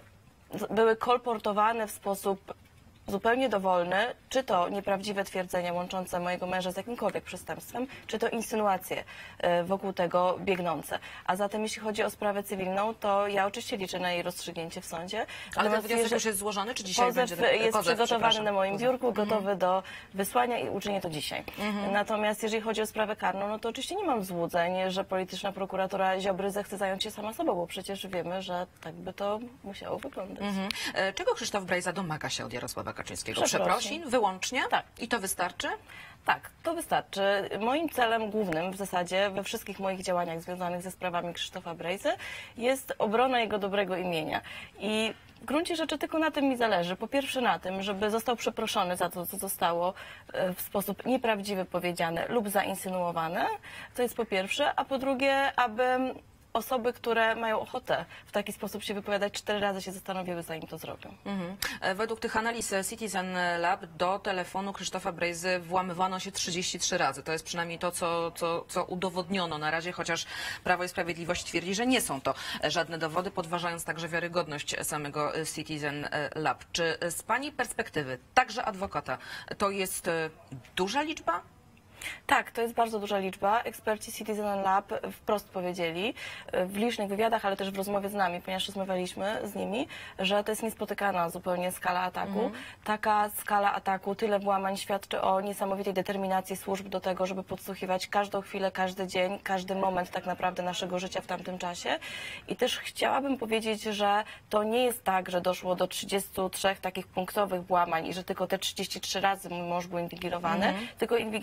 były kolportowane w sposób zupełnie dowolny, czy to nieprawdziwe twierdzenia łączące mojego męża z jakimkolwiek przestępstwem, czy to insynuacje wokół tego biegnące. A zatem jeśli chodzi o sprawę cywilną, to ja oczywiście liczę na jej rozstrzygnięcie w sądzie. Ale ten wniosek już jest złożony, czy dzisiaj pozew będzie jest przygotowany na moim biurku, gotowy do wysłania i uczynię to dzisiaj. Natomiast jeżeli chodzi o sprawę karną, no to oczywiście nie mam złudzeń, że polityczna prokuratura Ziobry zechce zająć się sama sobą, bo przecież wiemy, że tak by to musiało wyglądać. Czego Krzysztof Brejza domaga się od Jarosława Kaczyńskiego? Przeprosin Wyłącznie? Tak. I to wystarczy? Tak, to wystarczy. Moim celem głównym w zasadzie we wszystkich moich działaniach związanych ze sprawami Krzysztofa Brejzy jest obrona jego dobrego imienia. I w gruncie rzeczy tylko na tym mi zależy. Po pierwsze na tym, żeby został przeproszony za to, co zostało w sposób nieprawdziwy powiedziane lub zainsynuowane. To jest po pierwsze. A po drugie, aby osoby, które mają ochotę w taki sposób się wypowiadać, 4 razy się zastanowiły, zanim to zrobią. Według tych analiz Citizen Lab do telefonu Krzysztofa Brejzy włamywano się 33 razy. To jest przynajmniej to, co udowodniono na razie, chociaż Prawo i Sprawiedliwość twierdzi, że nie są to żadne dowody, podważając także wiarygodność samego Citizen Lab. Czy z pani perspektywy, także adwokata, to jest duża liczba? Tak, to jest bardzo duża liczba. Eksperci Citizen Lab wprost powiedzieli w licznych wywiadach, ale też w rozmowie z nami, ponieważ rozmawialiśmy z nimi, że to jest niespotykana zupełnie skala ataku. Taka skala ataku, tyle włamań świadczy o niesamowitej determinacji służb do tego, żeby podsłuchiwać każdą chwilę, każdy dzień, każdy moment tak naprawdę naszego życia w tamtym czasie. I też chciałabym powiedzieć, że to nie jest tak, że doszło do 33 takich punktowych włamań i że tylko te 33 razy mój mąż był inwigilowany, tylko inwigilacja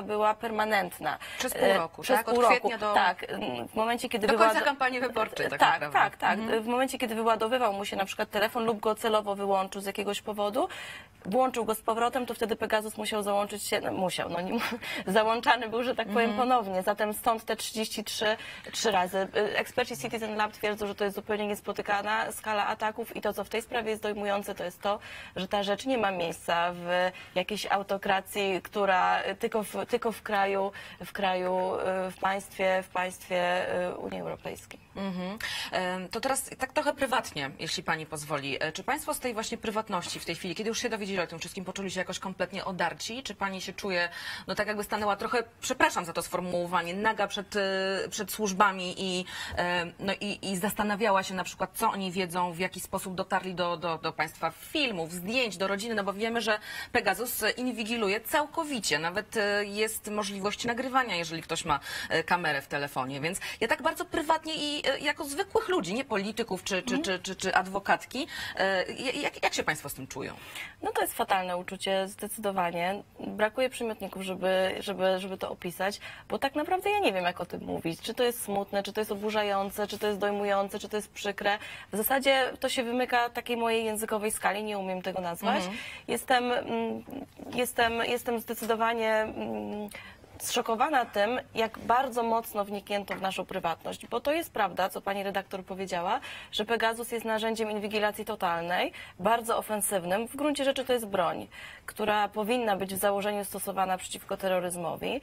była permanentna. Przez pół roku, Przez tak? pół Od roku. kwietnia do... Tak, w momencie, kiedy Do końca kampanii wyborczej tak naprawdę. Tak. W momencie, kiedy wyładowywał mu się na przykład telefon lub go celowo wyłączył z jakiegoś powodu, włączył go z powrotem, to wtedy Pegasus musiał załączyć się, załączany był, że tak powiem, ponownie. Zatem stąd te 33 razy. Eksperci Citizen Lab twierdzą, że to jest zupełnie niespotykana skala ataków i to, co w tej sprawie jest dojmujące, to jest to, że ta rzecz nie ma miejsca w jakiejś autokracji, która tylko w państwie Unii Europejskiej. To teraz tak trochę prywatnie, jeśli pani pozwoli. Czy państwo z tej właśnie prywatności w tej chwili, kiedy już się dowiedzieli o tym wszystkim, poczuli się jakoś kompletnie odarci? Czy pani się czuje, no tak jakby stanęła trochę, przepraszam za to sformułowanie, naga przed służbami i zastanawiała się na przykład, co oni wiedzą, w jaki sposób dotarli do państwa filmów, zdjęć, do rodziny, no bo wiemy, że Pegasus inwigiluje całkowicie. Nawet jest możliwość nagrywania, jeżeli ktoś ma kamerę w telefonie. Więc ja tak bardzo prywatnie i jako zwykłych ludzi, nie polityków czy adwokatki, jak się państwo z tym czują? No to jest fatalne uczucie, zdecydowanie. Brakuje przymiotników, żeby to opisać, bo tak naprawdę ja nie wiem, jak o tym mówić. Czy to jest smutne, czy to jest oburzające, czy to jest dojmujące, czy to jest przykre. W zasadzie to się wymyka takiej mojej językowej skali, nie umiem tego nazwać. Jestem zdecydowanie zszokowana tym, jak bardzo mocno wniknięto w naszą prywatność, bo to jest prawda, co pani redaktor powiedziała, że Pegasus jest narzędziem inwigilacji totalnej, bardzo ofensywnym. W gruncie rzeczy to jest broń, która powinna być w założeniu stosowana przeciwko terroryzmowi,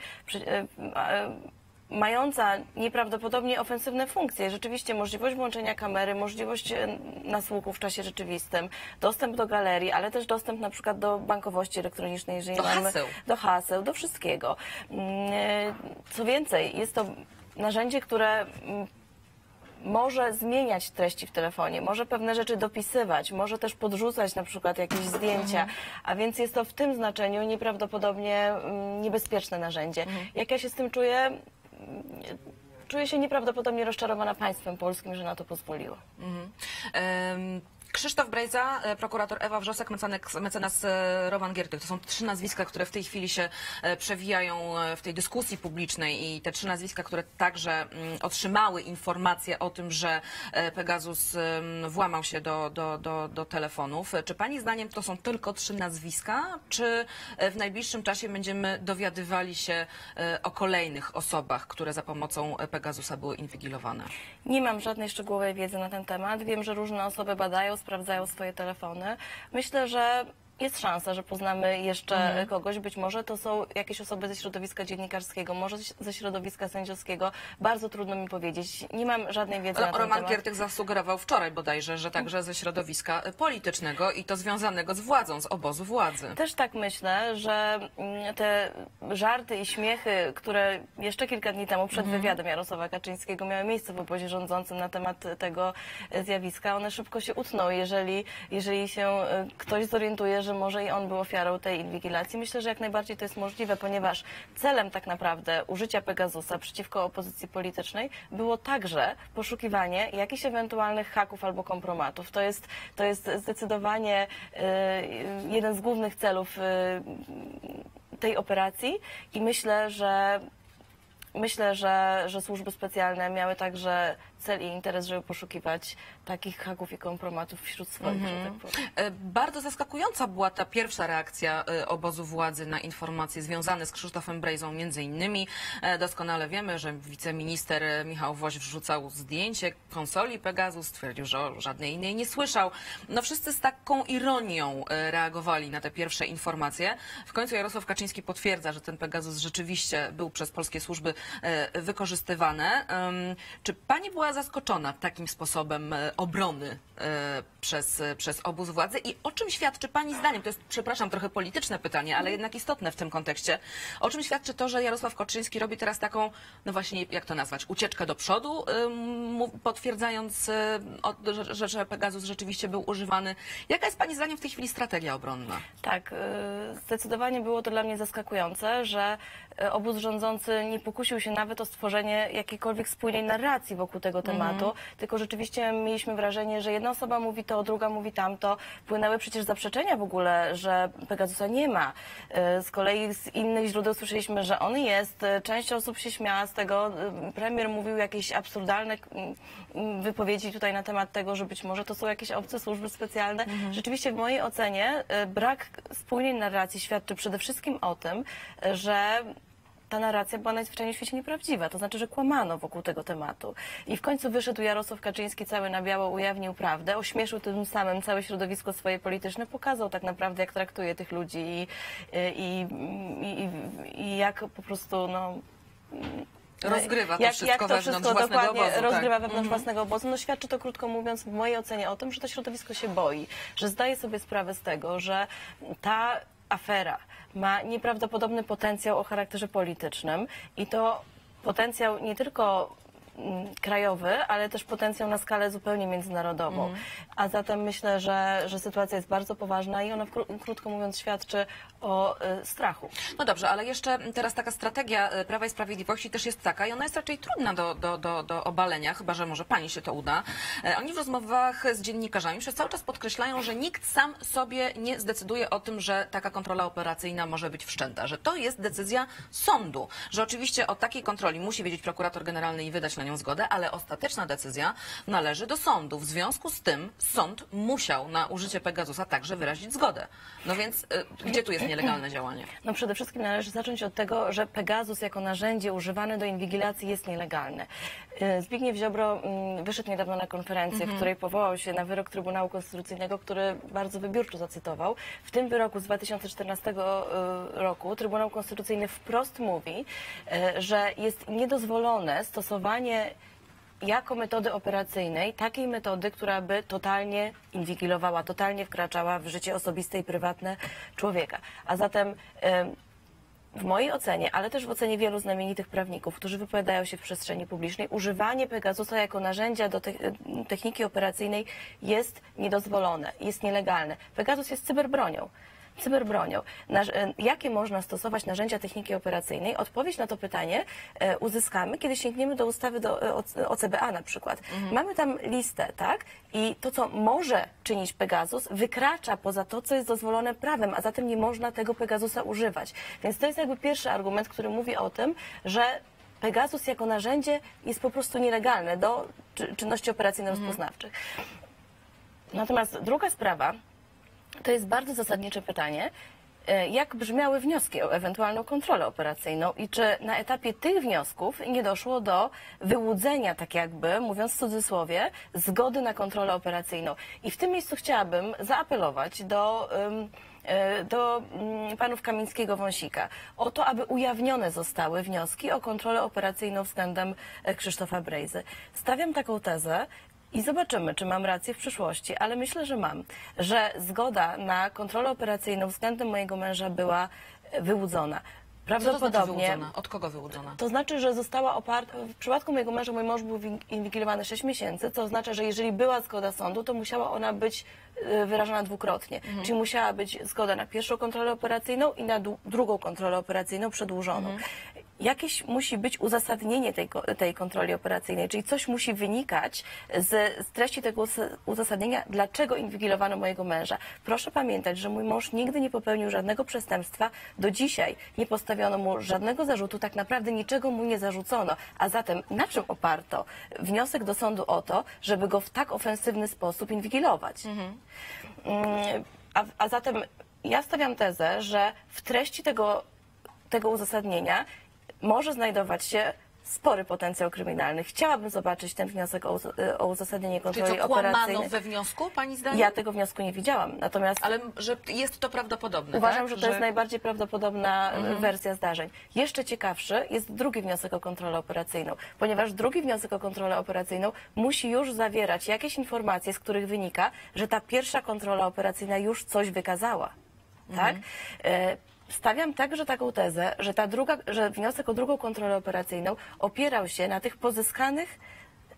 mająca nieprawdopodobnie ofensywne funkcje. Rzeczywiście możliwość włączenia kamery, możliwość nasłuchu w czasie rzeczywistym, dostęp do galerii, ale też dostęp na przykład do bankowości elektronicznej, jeżeli do haseł, do wszystkiego. Co więcej, jest to narzędzie, które może zmieniać treści w telefonie, może pewne rzeczy dopisywać, może też podrzucać na przykład jakieś zdjęcia, a więc jest to w tym znaczeniu nieprawdopodobnie niebezpieczne narzędzie. Jak ja się z tym czuję? Czuję się nieprawdopodobnie rozczarowana państwem polskim, że na to pozwoliło. Krzysztof Brejza, prokurator Ewa Wrzosek, mecenas Roman Giertych. To są 3 nazwiska, które w tej chwili się przewijają w tej dyskusji publicznej i te 3 nazwiska, które także otrzymały informację o tym, że Pegasus włamał się do telefonów. Czy pani zdaniem to są tylko 3 nazwiska, czy w najbliższym czasie będziemy dowiadywali się o kolejnych osobach, które za pomocą Pegasusa były inwigilowane? Nie mam żadnej szczegółowej wiedzy na ten temat. Wiem, że różne osoby badają, sprawdzają swoje telefony. Myślę, że jest szansa, że poznamy jeszcze kogoś. Być może to są jakieś osoby ze środowiska dziennikarskiego, może ze środowiska sędziowskiego. Bardzo trudno mi powiedzieć. Nie mam żadnej wiedzy na ten temat. Roman Giertych zasugerował wczoraj bodajże, że także ze środowiska politycznego i to związanego z władzą, z obozu władzy. Też tak myślę, że te żarty i śmiechy, które jeszcze kilka dni temu przed wywiadem Jarosława Kaczyńskiego miały miejsce w obozie rządzącym na temat tego zjawiska, one szybko się utną, jeżeli się ktoś zorientuje, że może i on był ofiarą tej inwigilacji. Myślę, że jak najbardziej to jest możliwe, ponieważ celem tak naprawdę użycia Pegasusa przeciwko opozycji politycznej było także poszukiwanie jakichś ewentualnych haków albo kompromatów. To jest zdecydowanie jeden z głównych celów tej operacji i myślę, że służby specjalne miały także cel i interes, żeby poszukiwać takich haków i kompromatów wśród swoich, że tak powiem. Bardzo zaskakująca była ta pierwsza reakcja obozu władzy na informacje związane z Krzysztofem Brejzą między innymi. Doskonale wiemy, że wiceminister Michał Woś wrzucał zdjęcie konsoli Pegasus, stwierdził, że o żadnej innej nie słyszał. No wszyscy z taką ironią reagowali na te pierwsze informacje. W końcu Jarosław Kaczyński potwierdza, że ten Pegasus rzeczywiście był przez polskie służby wykorzystywany. Czy pani była zaskoczona takim sposobem obrony przez obóz władzy i o czym świadczy pani zdaniem, to jest, przepraszam, trochę polityczne pytanie, ale jednak istotne w tym kontekście, o czym świadczy to, że Jarosław Kaczyński robi teraz taką, no właśnie, jak to nazwać, ucieczkę do przodu, potwierdzając, że Pegasus rzeczywiście był używany. Jaka jest pani zdaniem w tej chwili strategia obronna? Tak, zdecydowanie było to dla mnie zaskakujące, że obóz rządzący nie pokusił się nawet o stworzenie jakiejkolwiek spójnej narracji wokół tego tematu, tylko rzeczywiście mieliśmy wrażenie, że jedna osoba mówi to, druga mówi tamto. Płynęły przecież zaprzeczenia w ogóle, że Pegasusa nie ma. Z kolei z innych źródeł słyszeliśmy, że on jest. Część osób się śmiała z tego. Premier mówił jakieś absurdalne wypowiedzi tutaj na temat tego, że być może to są jakieś obce służby specjalne. Rzeczywiście w mojej ocenie brak spójnej narracji świadczy przede wszystkim o tym, że ta narracja była najzwyczajniej w świecie nieprawdziwa. To znaczy, że kłamano wokół tego tematu. I w końcu wyszedł Jarosław Kaczyński cały na biało, ujawnił prawdę, ośmieszył tym samym całe środowisko swoje polityczne, pokazał tak naprawdę, jak traktuje tych ludzi i jak po prostu, Rozgrywa to wszystko wewnątrz własnego obozu. Rozgrywa wewnątrz własnego obozu. No świadczy to, krótko mówiąc, w mojej ocenie o tym, że to środowisko się boi, że zdaje sobie sprawę z tego, że ta afera ma nieprawdopodobny potencjał o charakterze politycznym i to potencjał nie tylko krajowy, ale też potencjał na skalę zupełnie międzynarodową. A zatem myślę, że sytuacja jest bardzo poważna i ona, krótko mówiąc, świadczy o strachu. No dobrze, ale jeszcze teraz taka strategia Prawa i Sprawiedliwości też jest taka i ona jest raczej trudna do obalenia, chyba że może pani się to uda. Oni w rozmowach z dziennikarzami przez cały czas podkreślają, że nikt sam sobie nie zdecyduje o tym, że taka kontrola operacyjna może być wszczęta, że to jest decyzja sądu, że oczywiście o takiej kontroli musi wiedzieć prokurator generalny i wydać na nią zgodę, ale ostateczna decyzja należy do sądu. W związku z tym sąd musiał na użycie Pegasusa także wyrazić zgodę. No więc gdzie tu jest nielegalne działanie? No przede wszystkim należy zacząć od tego, że Pegasus jako narzędzie używane do inwigilacji jest nielegalne. Zbigniew Ziobro wyszedł niedawno na konferencję, w której powołał się na wyrok Trybunału Konstytucyjnego, który bardzo wybiórczo zacytował. W tym wyroku z 2014 roku Trybunał Konstytucyjny wprost mówi, że jest niedozwolone stosowanie jako metody operacyjnej takiej metody, która by totalnie inwigilowała, totalnie wkraczała w życie osobiste i prywatne człowieka. A zatem w mojej ocenie, ale też w ocenie wielu znamienitych prawników, którzy wypowiadają się w przestrzeni publicznej, używanie Pegasusa jako narzędzia do techniki operacyjnej jest niedozwolone, jest nielegalne. Pegasus jest cyberbronią. Jakie można stosować narzędzia techniki operacyjnej? Odpowiedź na to pytanie uzyskamy, kiedy sięgniemy do ustawy o CBA na przykład. Mamy tam listę, tak? I to, co może czynić Pegasus, wykracza poza to, co jest dozwolone prawem, a zatem nie można tego Pegasusa używać. Więc to jest jakby pierwszy argument, który mówi o tym, że Pegasus jako narzędzie jest po prostu nielegalne do czynności operacyjno-rozpoznawczych. Natomiast druga sprawa, to jest bardzo zasadnicze pytanie, jak brzmiały wnioski o ewentualną kontrolę operacyjną i czy na etapie tych wniosków nie doszło do wyłudzenia, tak jakby, mówiąc w cudzysłowie, zgody na kontrolę operacyjną. I w tym miejscu chciałabym zaapelować do panów Kamińskiego-Wąsika o to, aby ujawnione zostały wnioski o kontrolę operacyjną względem Krzysztofa Brejzy. Stawiam taką tezę, i zobaczymy, czy mam rację w przyszłości, ale myślę, że mam, że zgoda na kontrolę operacyjną względem mojego męża była wyłudzona. Prawdopodobnie. Co to znaczy wyłudzona? Od kogo wyłudzona? To znaczy, że została oparta... W przypadku mojego męża mój mąż był inwigilowany 6 miesięcy, co oznacza, że jeżeli była zgoda sądu, to musiała ona być wyrażona dwukrotnie. Czyli musiała być zgoda na pierwszą kontrolę operacyjną i na drugą kontrolę operacyjną przedłużoną. Jakieś musi być uzasadnienie tej kontroli operacyjnej, czyli coś musi wynikać z treści tego uzasadnienia, dlaczego inwigilowano mojego męża. Proszę pamiętać, że mój mąż nigdy nie popełnił żadnego przestępstwa. Do dzisiaj nie postawiono mu żadnego zarzutu, tak naprawdę niczego mu nie zarzucono. A zatem na czym oparto wniosek do sądu o to, żeby go w tak ofensywny sposób inwigilować? A zatem ja stawiam tezę, że w treści tego uzasadnienia może znajdować się spory potencjał kryminalny. Chciałabym zobaczyć ten wniosek o uzasadnienie kontroli operacyjnej. Czyli to kłamano we wniosku, pani zdaniem? Ja tego wniosku nie widziałam. Natomiast ale że jest to prawdopodobne, uważam, tak? że to jest najbardziej prawdopodobna wersja zdarzeń. Jeszcze ciekawszy jest drugi wniosek o kontrolę operacyjną, ponieważ drugi wniosek o kontrolę operacyjną musi już zawierać jakieś informacje, z których wynika, że ta pierwsza kontrola operacyjna już coś wykazała. Tak? Stawiam także taką tezę, że wniosek o drugą kontrolę operacyjną opierał się na tych pozyskanych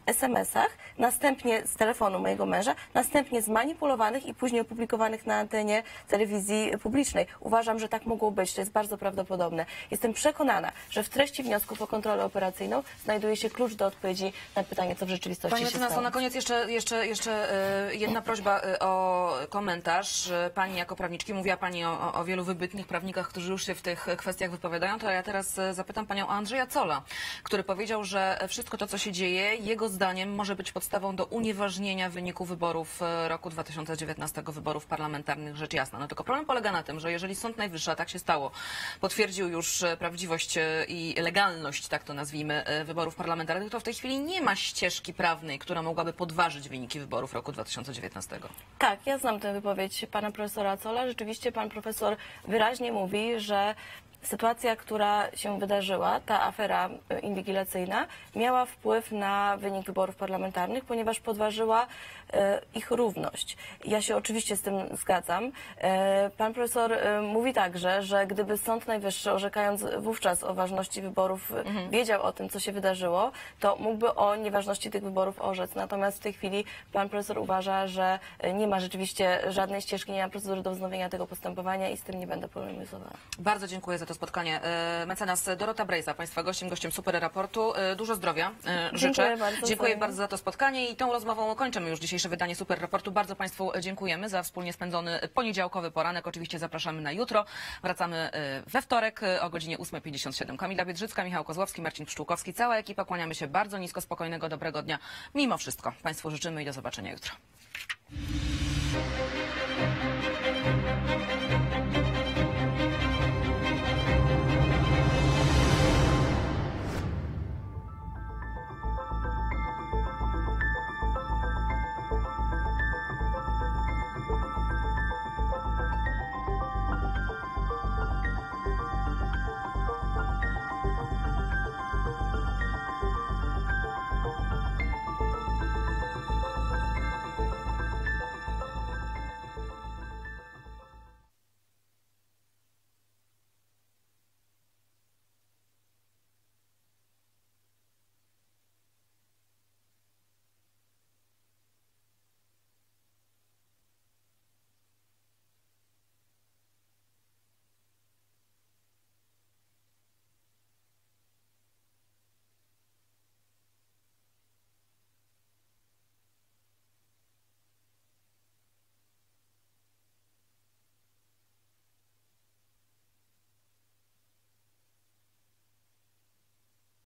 SMS-ach, następnie z telefonu mojego męża, następnie zmanipulowanych i później opublikowanych na antenie telewizji publicznej. Uważam, że tak mogło być, to jest bardzo prawdopodobne. Jestem przekonana, że w treści wniosków o kontrolę operacyjną znajduje się klucz do odpowiedzi na pytanie, co w rzeczywistości Pani się mecenas, stało. na koniec jeszcze jedna prośba o komentarz. Pani jako prawniczki, mówiła Pani o wielu wybitnych prawnikach, którzy już się w tych kwestiach wypowiadają, to ja teraz zapytam Panią o Andrzeja Zolla, który powiedział, że wszystko to, co się dzieje, jego zdaniem może być podstawą do unieważnienia wyniku wyborów roku 2019, wyborów parlamentarnych, rzecz jasna. No tylko problem polega na tym, że jeżeli Sąd Najwyższy, a tak się stało, potwierdził już prawdziwość i legalność, tak to nazwijmy, wyborów parlamentarnych, to w tej chwili nie ma ścieżki prawnej, która mogłaby podważyć wyniki wyborów roku 2019. Tak, ja znam tę wypowiedź pana profesora Zolla. Rzeczywiście pan profesor wyraźnie mówi, że sytuacja, która się wydarzyła, ta afera inwigilacyjna, miała wpływ na wynik wyborów parlamentarnych, ponieważ podważyła ich równość. Ja się oczywiście z tym zgadzam. Pan profesor mówi także, że gdyby Sąd Najwyższy, orzekając wówczas o ważności wyborów, wiedział o tym, co się wydarzyło, to mógłby o nieważności tych wyborów orzec. Natomiast w tej chwili pan profesor uważa, że nie ma rzeczywiście żadnej ścieżki, nie ma procedury do wznowienia tego postępowania i z tym nie będę polemizowała. Bardzo dziękuję za to spotkanie. Mecenas Dorota Brejza, Państwa gościem Super Raportu. Dużo zdrowia życzę. Dziękuję bardzo za to spotkanie i tą rozmową kończymy już dzisiejsze wydanie Super Raportu. Bardzo Państwu dziękujemy za wspólnie spędzony poniedziałkowy poranek. Oczywiście zapraszamy na jutro. Wracamy we wtorek o godzinie 8:57. Kamila Biedrzycka, Michał Kozłowski, Marcin Pszczółkowski. Cała ekipa, kłaniamy się bardzo nisko, spokojnego, dobrego dnia. Mimo wszystko Państwu życzymy i do zobaczenia jutro.